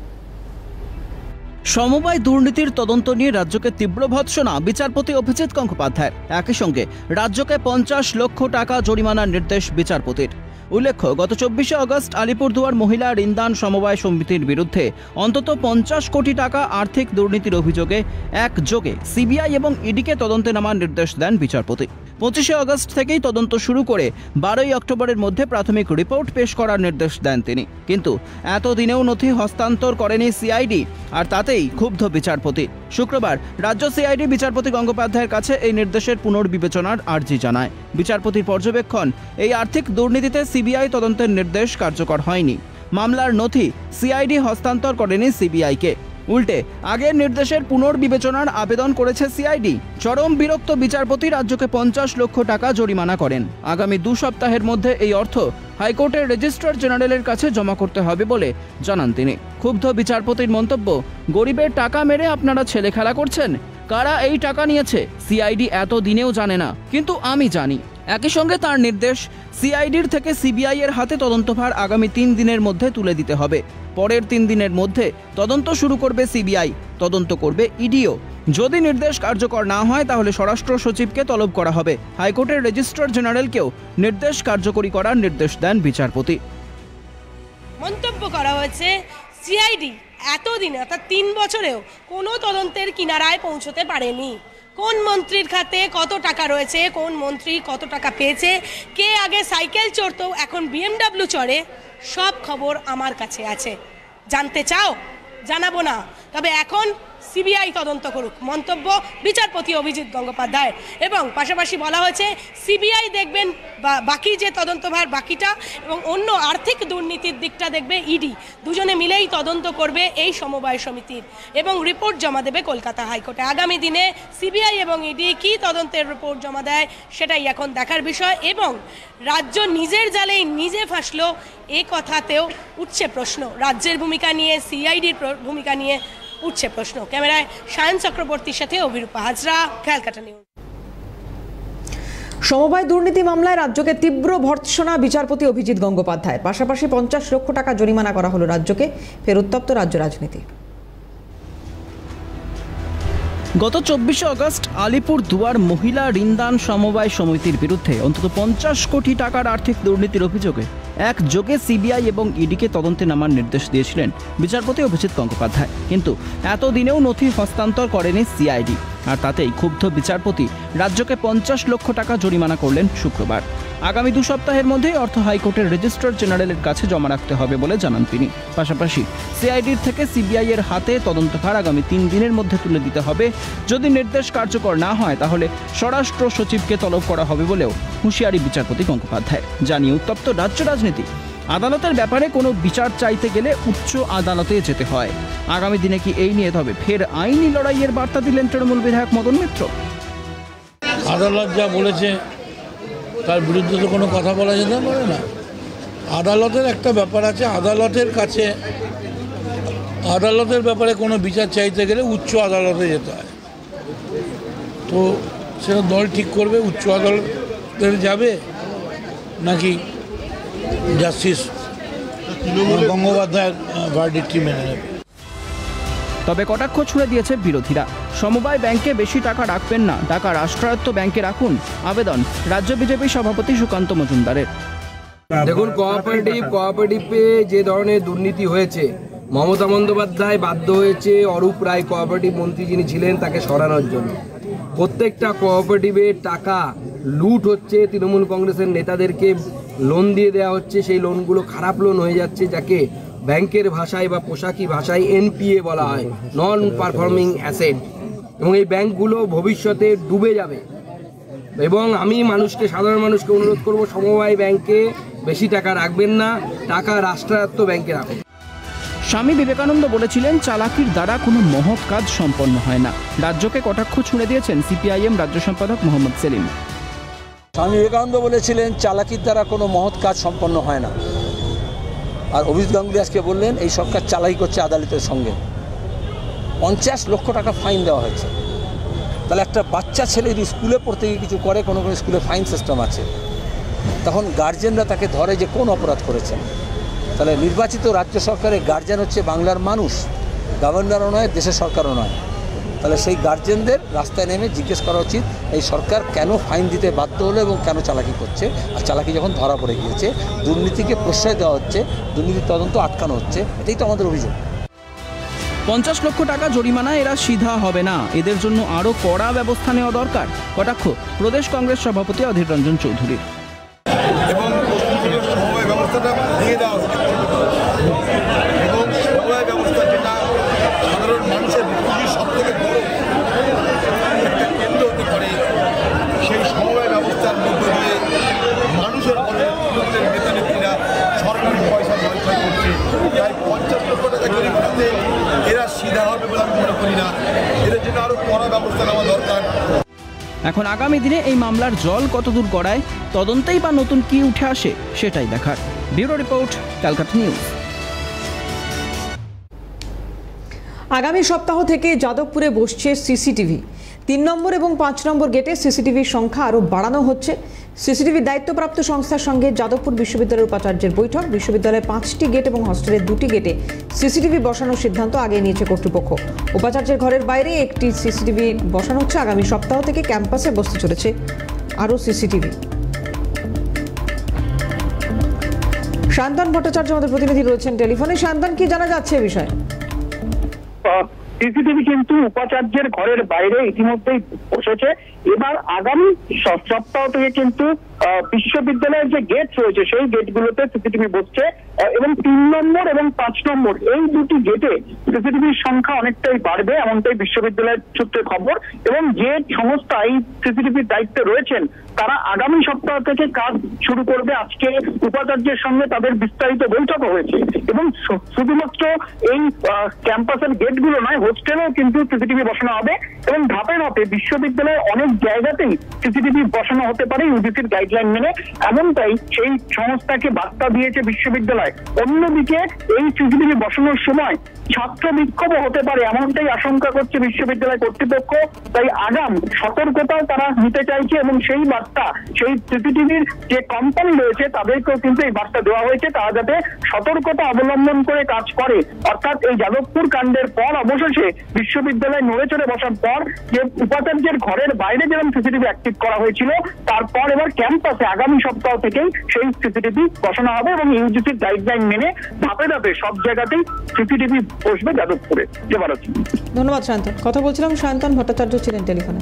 সমবায় দুর্নীতির তদন্ত নিয়ে রাজ্যকে তীব্র ভৎসনা বিচারপতি অভিজিৎ গঙ্গোপাধ্যায়। একই সঙ্গে রাজ্যকে 50 লক্ষ টাকা জরিমানার নির্দেশ বিচারপতির। উল্লেখ্য, গত 24 আগস্ট আলিপুরদুয়ার মহিলা ঋণদান সমবায় সমিতির বিরুদ্ধে অন্তত 50 কোটি টাকা আর্থিক দুর্নীতির অভিযোগে একযোগে সিবিআই এবং ইডিকে তদন্তে নামার নির্দেশ দেন বিচারপতি। 25 আগস্ট থেকেই তদন্ত শুরু করে 12ই অক্টোবরের মধ্যে প্রাথমিক রিপোর্ট পেশ করার নির্দেশ দেন তিনি। কিন্তু এতদিনেও নথি হস্তান্তর করেনি সিআইডি, আর তাতেই ক্ষুব্ধ বিচারপতি। শুক্রবার রাজ্য সিআইডি বিচারপতি গঙ্গোপাধ্যায়ের কাছে এই নির্দেশের পুনর্বিবেচনার আর্জি জানায়। বিচারপতির পর্যবেক্ষণ, এই আর্থিক দুর্নীতিতে সিবিআই তদন্তের নির্দেশ কার্যকর হয়নি। মামলার নথি সিআইডি হস্তান্তর করেনি সিবিআইকে, উল্টে আগের নির্দেশের পুনর্বিবেচনার আবেদন করেছে সিআইডি। চরম বিরক্ত বিচারপতি রাজ্যকে 50 লক্ষ টাকা জরিমানা করেন। আগামী 2 সপ্তাহের মধ্যে এই অর্থ হাইকোর্টের রেজিস্ট্রার জেনারেলের কাছে জমা করতে হবে বলে জানান তিনি। ক্ষুব্ধ বিচারপতির মন্তব্য, গরিবের টাকা মেরে আপনারা ছেলে খেলা করছেন। কারা এই টাকা নিয়েছে সিআইডি এতদিনেও জানে না, কিন্তু আমি জানি। একই সঙ্গে তার নির্দেশ, সিআইডির থেকে সিবিআই এর হাতে তদন্তভার আগামী 3 দিনের মধ্যে তুলে দিতে হবে। পরের 3 দিনের মধ্যে তদন্ত শুরু করবে সিবিআই, তদন্ত করবে ইডিও। যদি নির্দেশ কার্যকর না হয় তাহলে স্বরাষ্ট্র সচিবকে তলব করা হবে। হাইকোর্টের রেজিস্ট্রার জেনারেলকেও নির্দেশ কার্যকরী করার নির্দেশ দেন বিচারপতি। মন্তব্য করা হয়েছে, সিআইডি এতদিনে অর্থাৎ 3 বছরেও কোনো তদন্তের কিনারায় পৌঁছতে পারেনি। কোন মন্ত্রীর খাতে কত টাকা রয়েছে, কোন মন্ত্রী কত টাকা পেয়েছে, কে আগে সাইকেল চড়তো এখন বিএমডাব্লিউ চড়ে, সব খবর আমার কাছে আছে। জানতে চাও? জানাবো না, তবে এখন সিবিআই তদন্ত করুক, মন্তব্য বিচারপতি অভিজিৎ গঙ্গোপাধ্যায়। এবং পাশাপাশি বলা হয়েছে সিবিআই দেখবেন বাকি যে তদন্তভার বাকিটা, এবং অন্য আর্থিক দুর্নীতির দিকটা দেখবে ইডি। দুজনে মিলেই তদন্ত করবে এই সমবায় সমিতির এবং রিপোর্ট জমা দেবে কলকাতা হাইকোর্টে। আগামী দিনে সিবিআই এবং ইডি কি তদন্তের রিপোর্ট জমা দেয় সেটাই এখন দেখার বিষয়। এবং রাজ্য নিজের জালেই নিজে ফাঁসলো, এ কথাতেও উঠছে প্রশ্ন। রাজ্যের ভূমিকা নিয়ে, সিআইডির ভূমিকা নিয়ে উঠছে প্রশ্ন। ক্যামেরায় সায়ন চক্রবর্তীর সাথে অভিরূপা হাজরা, ক্যালকাটা নিউজ। সমবায় দুর্নীতি মামলায় রাজ্যকে তীব্র ভর্ৎসনা বিচারপতি অভিজিৎ গঙ্গোপাধ্যায়। পাশাপাশি 50 লক্ষ টাকা জরিমানা করা হলো রাজ্যকে। ফের উত্তপ্ত রাজ্য রাজনীতি। গত 24 আগস্ট আলিপুরদুয়ার মহিলা ঋণদান সমবায় সমিতির বিরুদ্ধে অন্তত 50 কোটি টাকার আর্থিক দুর্নীতির অভিযোগে একযোগে সিবিআই এবং ইডিকে তদন্তে নামার নির্দেশ দিয়েছিলেন বিচারপতি অভিজিৎ গঙ্গোপাধ্যায়। কিন্তু এতদিনেও নথি হস্তান্তর করেনি সিআইডি, আর তাতেই ক্ষুব্ধ বিচারপতি রাজ্যকে 50 লক্ষ টাকা জরিমানা করলেন শুক্রবার। আগামী 2 সপ্তাহের মধ্যেই অর্থ হাইকোর্টের রেজিস্ট্রার জেনারেলের কাছে জমা রাখতে হবে বলে জানান তিনি। পাশাপাশি সিআইডির থেকে সিবিআই এর হাতে তদন্তভার আগামী 3 দিনের মধ্যে তুলে দিতে হবে। যদি নির্দেশ কার্যকর না হয় তাহলে স্বরাষ্ট্র সচিবকে তলব করা হবে বলেও হুঁশিয়ারি বিচারপতি গঙ্গোপাধ্যায়। জানিয়ে উত্তপ্ত রাজ্য রাজনীতি। আদালতের ব্যাপারে কোনো বিচার চাইতে গেলে উচ্চ আদালতে যেতে হয়। আগামী দিনে কি এই নিয়ে তবে ফের আইনি লড়াইয়ের বার্তা দিলেন তৃণমূল বিধায়ক মদন মিত্র? আদালত যা বলেছে তার বিরুদ্ধে তো কোনো কথা বলা যেতে পারে না। আদালতের একটা ব্যাপার আছে, আদালতের কাছে আদালতের ব্যাপারে কোনো বিচার চাইতে গেলে উচ্চ আদালতে যেতে হয়। তো সেটা দল ঠিক করবে, উচ্চ আদালতে যাবে নাকি জাস্টিস গঙ্গোপাধ্যায়ের ভার্ডিক্টটি মেনে নেবে। তবে কটাক্ষ ছুড়ে দিয়েছে বিরোধীরা। সমবায় ব্যাংকে বেশি টাকা রাখবেন না, টাকা রাষ্ট্রায়ত্ত ব্যাংকে রাখুন, আবেদন রাজ্য বিজেপি সভাপতি সুকান্ত মজুমদারের। দেখুন, কোঅপারেটিভে যে ধরনের দুর্নীতি হয়েছে, মমতা বন্দ্যোপাধ্যায় বাধ্য হয়েছে অরূপ রায় কোঅপারেটিভ মন্ত্রী যিনি ছিলেন তাকে সরানোর জন্য। প্রত্যেকটা কোঅপারেটিভের টাকা লুট হচ্ছে, তৃণমূল কংগ্রেসের নেতাদেরকে লোন দিয়ে দেওয়া হচ্ছে, সেই লোনগুলো খারাপ লোন হয়ে যাচ্ছে, যাকে ব্যাংকের ভাষায় বা পোশাকি ভাষায় এনপিএ বলা হয়, নন পারফর্মিং অ্যাসেট, এবং এই ব্যাংকগুলো ভবিষ্যতে ডুবে যাবে। এবং আমি সাধারণ মানুষকে অনুরোধ করব, সমবায় ব্যাংকে বেশি টাকা রাখবেন না, টাকা রাষ্ট্রায়ত্ত ব্যাংকে রাখুন। স্বামী বিবেকানন্দ বলেছিলেন, চালাকির দ্বারা কোনো মহৎ কাজ সম্পন্ন হয় না। রাজ্যকে কটাক্ষ ছুঁড়ে দিয়েছেন সিপিআইএম রাজ্য সম্পাদক মোহাম্মদ সেলিম। স্বামী বিবেকানন্দ বলেছিলেন, চালাকির দ্বারা কোনো মহৎ কাজ সম্পন্ন হয় না। আর অভিজিৎ গাঙ্গুলি আজকে বললেন, এই সরকার চালাকি করছে আদালতের সঙ্গে। 50 লক্ষ টাকা ফাইন দেওয়া হয়েছে। তাহলে একটা বাচ্চা ছেলে যদি স্কুলে পড়তে গিয়ে কিছু করে, কোনো কোনো স্কুলে ফাইন সিস্টেম আছে, তখন গার্জেনরা তাকে ধরে যে কোন অপরাধ করেছেন। তাহলে নির্বাচিত রাজ্য সরকারের গার্জেন হচ্ছে বাংলার মানুষ, গভর্নরও নয়, দেশের সরকারও নয়। তাহলে সেই গার্জেনদের রাস্তায় নেমে জিজ্ঞেস করা উচিত, এই সরকার কেন ফাইন দিতে বাধ্য হলো এবং কেন চালাকি করছে। আর চালাকি যখন ধরা পড়ে গিয়েছে, দুর্নীতিকে প্রশ্রয় দেওয়া হচ্ছে, দুর্নীতির তদন্ত আটকানো হচ্ছে, এটাই তো আমাদের অভিযোগ। 50 লক্ষ টাকা জরিমানা এরা সিধা হবে না, এদের জন্য আরও কড়া ব্যবস্থা নেওয়া দরকার। কটাক্ষ প্রদেশ কংগ্রেস সভাপতি অধীর রঞ্জন চৌধুরীর। এবং সমবায় ব্যবস্থাটা ভেঙে দেওয়া উচিত, এবং সমবায় ব্যবস্থা যেটা সাধারণ মানুষের পুঁজির সব থেকে বড় একটা কেন্দ্র হতে পারে, সেই সমবায় ব্যবস্থার মধ্য দিয়ে মানুষের নেতা নেত্রীরা সরকারি পয়সা নয় করছে। তাই 50 লক্ষ টাকা জরিমানাতে এরা সিধা হবে বলে আমি মনে করি না, এদের জন্য আরও কড়া ব্যবস্থা নেওয়া দরকার। এখন আগামী দিনে এই মামলার জল কতদূর গড়ায়, তদন্তেই বা নতুন কি উঠে আসে, সেটাই দেখার। Bureau report, Calcutta News. আগামী সপ্তাহ থেকে যাদবপুরে বসছে সিসিটিভি। 3 নম্বর এবং 5 নম্বর গেটে সিসিটিভির সংখ্যা আরও বাড়ানো হচ্ছে। সিসিটিভির দায়িত্বপ্রাপ্ত সংস্থার সঙ্গে যাদবপুর বিশ্ববিদ্যালয়ের উপাচার্যের বৈঠক। বিশ্ববিদ্যালয়ের 5টি গেট এবং হস্টেলের 2টি গেটে সিসিটিভি বসানোর সিদ্ধান্ত আগে নিয়েছে কর্তৃপক্ষ। উপাচার্যের ঘরের বাইরে একটি সিসিটিভি বসানো হচ্ছে। আগামী সপ্তাহ থেকে ক্যাম্পাসে বসতে চলেছে আরও সিসিটিভি। শান্তন ভট্টাচার্য আমাদের প্রতিনিধি রয়েছেন টেলিফোনে। শান্তন, কি জানা যাচ্ছে এ বিষয়ে? সিসিটিভি কিন্তু উপাচার্যের ঘরের বাইরে ইতিমধ্যেই বসেছে। এবার আগামী সপ্তাহ থেকে কিন্তু বিশ্ববিদ্যালয়ের যে গেট রয়েছে সেই গেটগুলোতে সিসিটিভি বসছে, এবং 3 নম্বর এবং 5 নম্বর এই দুটি গেটে সিসিটিভির সংখ্যা অনেকটাই বাড়বে, এমনটাই বিশ্ববিদ্যালয়ের সূত্রে খবর। এবং যে সংস্থা এই সিসিটিভির দায়িত্বে রয়েছেন তারা আগামী সপ্তাহ থেকে কাজ শুরু করবে। আজকে উপাচার্যের সঙ্গে তাদের বিস্তারিত বৈঠকও হয়েছে, এবং শুধুমাত্র এই ক্যাম্পাসের গেটগুলো নয়, হোস্টেলেও কিন্তু সিসিটিভি বসানো হবে। এবং ধাপে ধাপে বিশ্ববিদ্যালয়ের অনেক জায়গাতেই সিসিটিভি বসানো হতে পারে ইউজিসির গাইডলাইন মেনে, এমনটাই সেই সংস্থাকে বার্তা দিয়েছে বিশ্ববিদ্যালয়। অন্যদিকে এই সিসিটিভি বসানোর সময় ছাত্র বিক্ষোভও হতে পারে, এমনটাই আশঙ্কা করছে বিশ্ববিদ্যালয় কর্তৃপক্ষ। তাই আগাম সতর্কতাও তারা নিতে চাইছে, এবং সেই বার্তা সেই সিসিটিভির যে কোম্পানি রয়েছে তাদেরকেও কিন্তু এই বার্তা দেওয়া হয়েছে, তারা যাতে সতর্কতা অবলম্বন করে কাজ করে। অর্থাৎ এই যাদবপুর কাণ্ডের পর অবশেষে বিশ্ববিদ্যালয় নড়ে চড়ে বসার পর যে উপাচার্যের ঘরের বাইরে যেরকম সিসিটিভি অ্যাক্টিভ করা হয়েছিল, তারপর এবার ক্যাম্পাসে আগামী সপ্তাহ থেকেই সেই সিসিটিভি বসানো হবে, এবং ইউজিসির গাইডলাইন মেনে ধাপে ধাপে সব জায়গাতেই সিসিটিভি বসবে যাদবপুরে। ধন্যবাদ শান্তন। কথা বলছিলাম, শান্তন ভট্টাচার্য ছিলেন টেলিফোনে।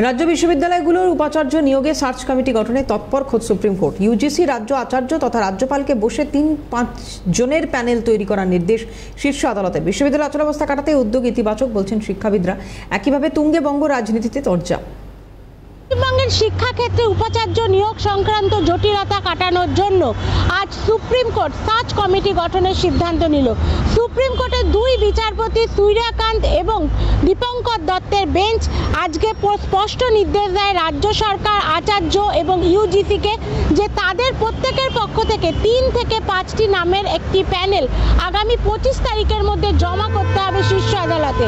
রাজ্য বিশ্ববিদ্যালয়গুলোর উপাচার্য নিয়োগে সার্চ কমিটি গঠনে তৎপর খোদ সুপ্রিম কোর্ট। ইউজিসি রাজ্য আচার্য তথা রাজ্যপালকে বসে 3-5 জনের প্যানেল তৈরি করার নির্দেশ শীর্ষ আদালতে। বিশ্ববিদ্যালয় অচলাবস্থা কাটাতে উদ্যোগ ইতিবাচক বলছেন শিক্ষাবিদরা। একইভাবে তুঙ্গে বঙ্গ রাজনীতিতে তরজা। পশ্চিমবঙ্গের শিক্ষাক্ষেত্রে উপাচার্য নিয়োগ সংক্রান্ত জটিলতা কাটানোর জন্য আজ সুপ্রিম কোর্ট সার্চ কমিটি গঠনের সিদ্ধান্ত নিল। সুপ্রিম কোর্টের 2 বিচারপতি সূর্যকান্ত এবং দীপঙ্কর দত্তের বেঞ্চ আজকে স্পষ্ট নির্দেশ দেয় রাজ্য সরকার, আচার্য এবং ইউজিসিকে যে তাদের প্রত্যেকের পক্ষ থেকে 3 থেকে 5টি নামের একটি প্যানেল আগামী 25 তারিখের মধ্যে জমা করতে হবে শীর্ষ আদালতে।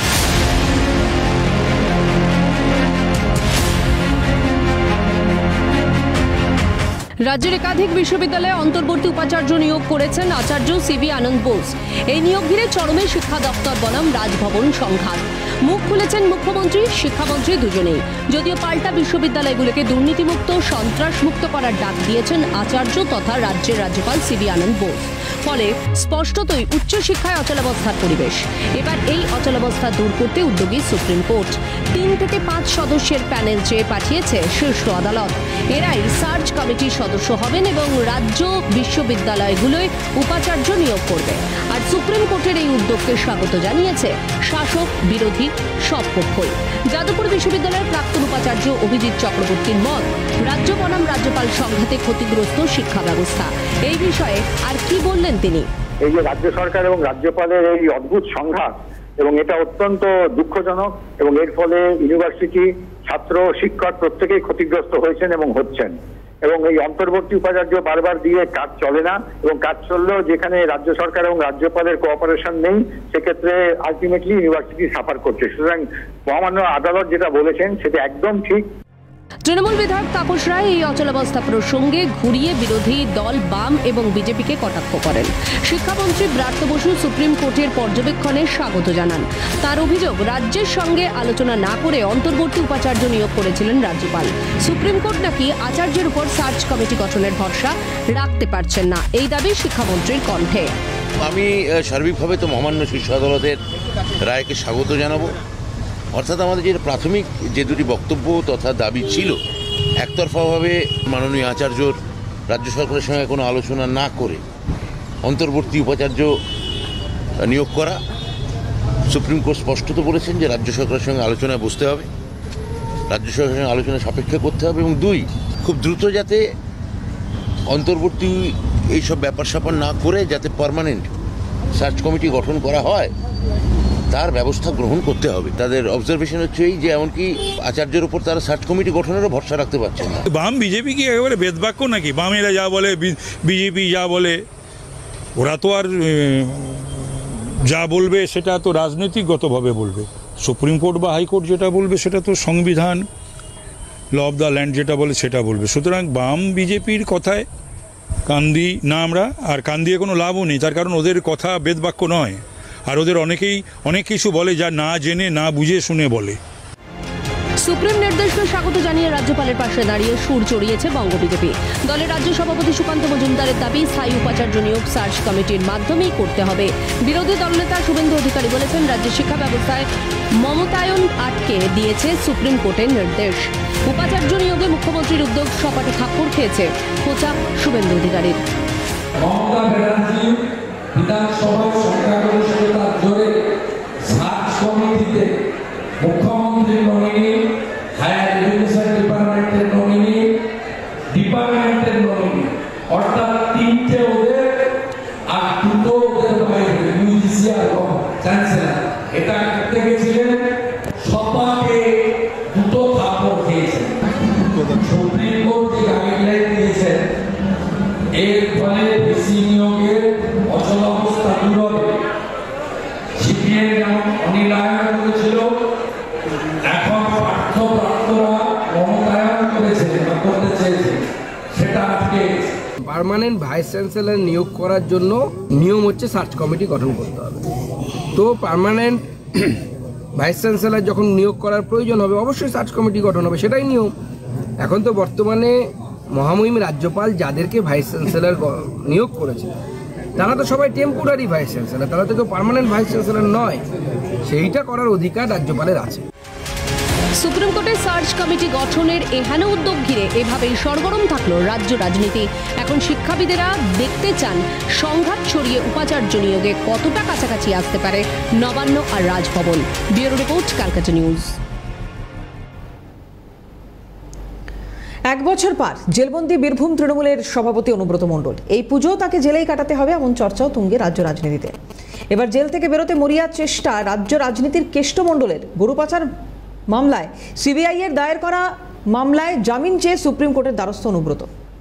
রাজ্যের একাধিক বিশ্ববিদ্যালয়ে অন্তর্বর্তী উপাচার্য নিয়োগ করেছেন আচার্য সিবি আনন্দ বোস। এই নিয়োগ ঘিরে চরমে শিক্ষা দপ্তর বনাম রাজভবন সংঘাত। মুখ খুলেছেন মুখ্যমন্ত্রী, শিক্ষামন্ত্রী দুজনেই। যদিও পাল্টা বিশ্ববিদ্যালয়গুলোকে দুর্নীতিমুক্ত, সন্ত্রাসমুক্ত করার ডাক দিয়েছেন আচার্য তথা রাজ্যের রাজ্যপাল সিবি আনন্দ বোস। ফলে স্পষ্টতই উচ্চশিক্ষায় অচলাবস্থার পরিবেশ। এবার এই অচলাবস্থা দূর করতে উদ্যোগী সুপ্রিম কোর্ট 3 থেকে 5 সদস্যের প্যানেল চেয়ে পাঠিয়েছে শীর্ষ আদালত। এরাই সার্চ কমিটির সদস্য হবেন এবং রাজ্য বিশ্ববিদ্যালয়গুলোয় উপাচার্য নিয়োগ করবে। আর সুপ্রিম কোর্টের এই উদ্যোগকে স্বাগত জানিয়েছে শাসক বিরোধী সব পক্ষই। যাদবপুর বিশ্ববিদ্যালয়ের প্রাক্তন উপাচার্য অভিজিৎ চক্রবর্তীর মত, রাজ্য বনাম রাজ্যপাল সংঘাতে ক্ষতিগ্রস্ত শিক্ষা ব্যবস্থা। এই বিষয়ে আর কি বললেন তিনি? এই যে রাজ্য সরকার এবং রাজ্যপালের এই অদ্ভুত সংঘাত, এবং এটা অত্যন্ত দুঃখজনক, এবং এর ফলে ইউনিভার্সিটি, ছাত্র, শিক্ষক প্রত্যেকেই ক্ষতিগ্রস্ত হয়েছেন এবং হচ্ছেন। এবং এই অন্তর্বর্তী উপাচার্য বারবার দিয়ে কাজ চলে না, এবং কাজ চললেও যেখানে রাজ্য সরকার এবং রাজ্যপালের কোঅপারেশন নেই, সেক্ষেত্রে আলটিমেটলি ইউনিভার্সিটি সাফার করছে। সুতরাং মহামান্য আদালত যেটা বলেছেন সেটা একদম ঠিক। তৃণমূল বিধায়ক তাপস রায় এই অচলাবস্থা প্রসঙ্গে ঘুরিয়ে বিরোধী দল বাম এবং বিজেপিকে কটাক্ষ করেন। শিক্ষামন্ত্রী ব্রাত্য বসু সুপ্রিম কোর্টের পর্যবেক্ষণে স্বাগত জানান। তার অভিযোগ, রাজ্যের সঙ্গে আলোচনা না করে অন্তর্বর্তী উপাচার্য নিয়োগ করেছিলেন রাজ্যপাল। সুপ্রিম কোর্ট নাকি আচার্যের উপর সার্চ কমিটি গঠনের ভরসা রাখতে পারছেন না, এই দাবি শিক্ষামন্ত্রীর কণ্ঠে। আমি সার্বিকভাবে তো মহামান্য শীর্ষ আদালতের রায়কে স্বাগত জানাবো। অর্থাৎ আমাদের যে প্রাথমিক যে দুটি বক্তব্য তথা দাবি ছিল, একতরফাভাবে মাননীয় আচার্যর রাজ্য সরকারের সঙ্গে কোনো আলোচনা না করে অন্তর্বর্তী উপাচার্য নিয়োগ করা, সুপ্রিম কোর্ট স্পষ্টত বলেছেন যে রাজ্য সরকারের সঙ্গে আলোচনায় বসতে হবে, রাজ্য সরকারের সঙ্গে আলোচনা সাপেক্ষে করতে হবে, এবং 2, খুব দ্রুত যাতে অন্তর্বর্তী এইসব ব্যাপার স্যাপার না করে যাতে পার্মানেন্ট সার্চ কমিটি গঠন করা হয় তার ব্যবস্থা গ্রহণ করতে হবে। তাদের অবজারভেশন হচ্ছে এই যে এমনকি আচার্যের উপর তারা সার্চ কমিটি গঠনেরও ভরসা রাখতে পারছেন না। বাম বিজেপি কি একেবারে বেদবাক্য নাকি? বামেরা যা বলে, বিজেপি যা বলে, ওরা তো আর যা বলবে সেটা তো রাজনৈতিকগতভাবে বলবে। সুপ্রিম কোর্ট বা হাইকোর্ট যেটা বলবে সেটা তো সংবিধান, ল অফ দ্য ল্যান্ড যেটা বলে সেটা বলবে। সুতরাং বাম বিজেপির কথায় কান দিই না আমরা, আর কান দিয়ে কোনো লাভও নেই। তার কারণ ওদের কথা বেদবাক্য নয়, আর ওদের অনেক কিছু বলে যা না জেনে না বুঝে শুনে বলে। সুপ্রিম নির্দেশকে স্বাগত জানিয়ে রাজ্যপালের পাশে দাঁড়িয়ে সুর চড়িয়েছে বঙ্গ বিজেপি। দলের রাজ্য সভাপতি সুকান্ত মজুমদারের দাবি, স্থায়ী উপাচার্য নিয়োগ সার্চ কমিটির মাধ্যমেই করতে হবে। বিরোধী দলনেতা শুভেন্দু অধিকারী বলেছেন, রাজ্যের শিক্ষা ব্যবস্থায় মমতায়ন আটকে দিয়েছে সুপ্রিম কোর্টের নির্দেশ। উপাচার্য নিয়োগে মুখ্যমন্ত্রীর উদ্যোগ সপাটে থাপ্পড় খেয়েছে খোঁচা শুভেন্দু অধিকারীর। বিধানসভার সংখ্যাগরিষ্ঠতার জোরে সার্চ কমিটিতে মুখ্যমন্ত্রী নমিনি, হায়ার এডুকেশন ডিপার্টমেন্টের নমিনি, ডিপার্টমেন্টের নমিনি, অর্থাৎ 3টে ওদের আর 2টো ওদের বাইরে, ইউজিসি আর চ্যান্সেলর। এটা করতে গেছিলেন, সবাইকে 2টো থাপ্পড় খেয়েছেন। সুপ্রিম কোর্ট যে গাইডলাইন দিয়েছেন, এর ফলে বেশি নিয়োগের অচলাবস্থা দূর হবে। সিপিএম যেমন অনিলায়ন করেছিল, এখন পাঠ্যপ্রাপ্তরা মমতায়ন করেছে বা করতে চেয়েছে, সেটা আজকে পার্মানেন্ট ভাইস চ্যান্সেলর নিয়োগ করার জন্য নিয়ম হচ্ছে সার্চ কমিটি গঠন করতে হবে। তো পার্মানেন্ট ভাইস চ্যান্সেলর যখন নিয়োগ করার প্রয়োজন হবে, অবশ্যই সার্চ কমিটি গঠন হবে, সেটাই নিয়ম। এখন তো বর্তমানে মহামহিম রাজ্যপাল যাদেরকে ভাইস চ্যান্সেলর নিয়োগ করেছে তারা তো সবাই টেম্পোরারি ভাইস চ্যান্সেলর, তারা তো কেউ পার্মানেন্ট ভাইস চ্যান্সেলর নয়। সেইটা করার অধিকার রাজ্যপালের আছে। সুপ্রিম কোর্টের সার্চ কমিটি গঠনের এহেন উদ্যোগ ঘিরে এভাবেই সরগরম থাকলো রাজ্য রাজনীতি। এখন শিক্ষাবিদেরা দেখতে চান সংঘাত ছড়িয়ে উপাচার্য নিয়োগে কতটা কাছাকাছি আসতে পারে নবান্ন আর Raj Bhavan. Bureau report, Calcutta News. এক বছর পার জেলবন্দি বীরভূম তৃণমূলের সভাপতি অনুব্রত মণ্ডল। এই পুজো তাকে জেলেই কাটাতে হবে এমন চর্চাও তুঙ্গে রাজ্য রাজনীতিতে। এবার জেল থেকে বেরোতে মরিয়া চেষ্টা রাজ্য রাজনীতির কেষ্ট মণ্ডলের। গরু পাচার মামলায় সিবিআই এর দায়ের করা মামলায় জামিন চেয়ে সুপ্রিম কোর্টের দ্বারস্থ অনুব্রত।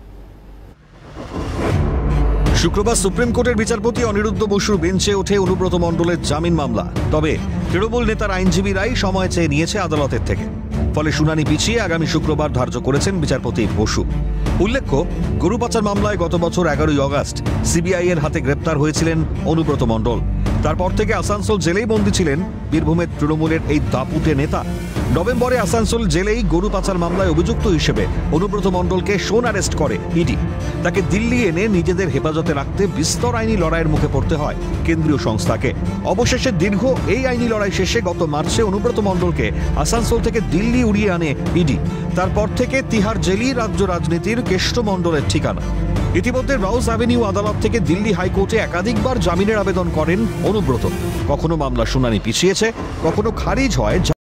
শুক্রবার সুপ্রিম কোর্টের বিচারপতি অনিরুদ্ধ বসুর বেঞ্চে ওঠে অনুব্রত মণ্ডলের জামিন মামলা। তবে তৃণমূল নেতার আইনজীবীরাই সময় চেয়ে নিয়েছে আদালতের থেকে, ফলে শুনানি পিছিয়ে আগামী শুক্রবার ধার্য করেছেন বিচারপতি বসু। উল্লেখ্য, গরু পাচার মামলায় গত বছর 11ই অগাস্ট সিবিআই এর হাতে গ্রেপ্তার হয়েছিলেন অনুব্রত মণ্ডল। তারপর থেকে আসানসোল জেলেই বন্দী ছিলেন বীরভূমের তৃণমূলের এই দাপুটে নেতা। নভেম্বরে আসানসোল জেলেই গরু পাচার মামলায় অভিযুক্ত হিসেবে অনুব্রত মণ্ডলকে শোন অ্যারেস্ট করে ইডি। তাকে দিল্লি এনে নিজেদের হেফাজতে রাখতে বিস্তর আইনি লড়াইয়ের মুখে পড়তে হয় কেন্দ্রীয় সংস্থাকে। অবশেষে দীর্ঘ এই আইনি লড়াই শেষে গত মার্চে অনুব্রত মণ্ডলকে আসানসোল থেকে দিল্লি উড়িয়ে আনে ইডি। তারপর থেকে তিহার জেলই রাজ্য রাজনীতির কেষ্ট মণ্ডলের ঠিকানা। ইতিমধ্যে রাউস অ্যাভিনিউ আদালত থেকে দিল্লি হাইকোর্টে একাধিকবার জামিনের আবেদন করেন অনুব্রত। কখনো মামলা শুনানি পিছিয়েছে, কখনো খারিজ হয়।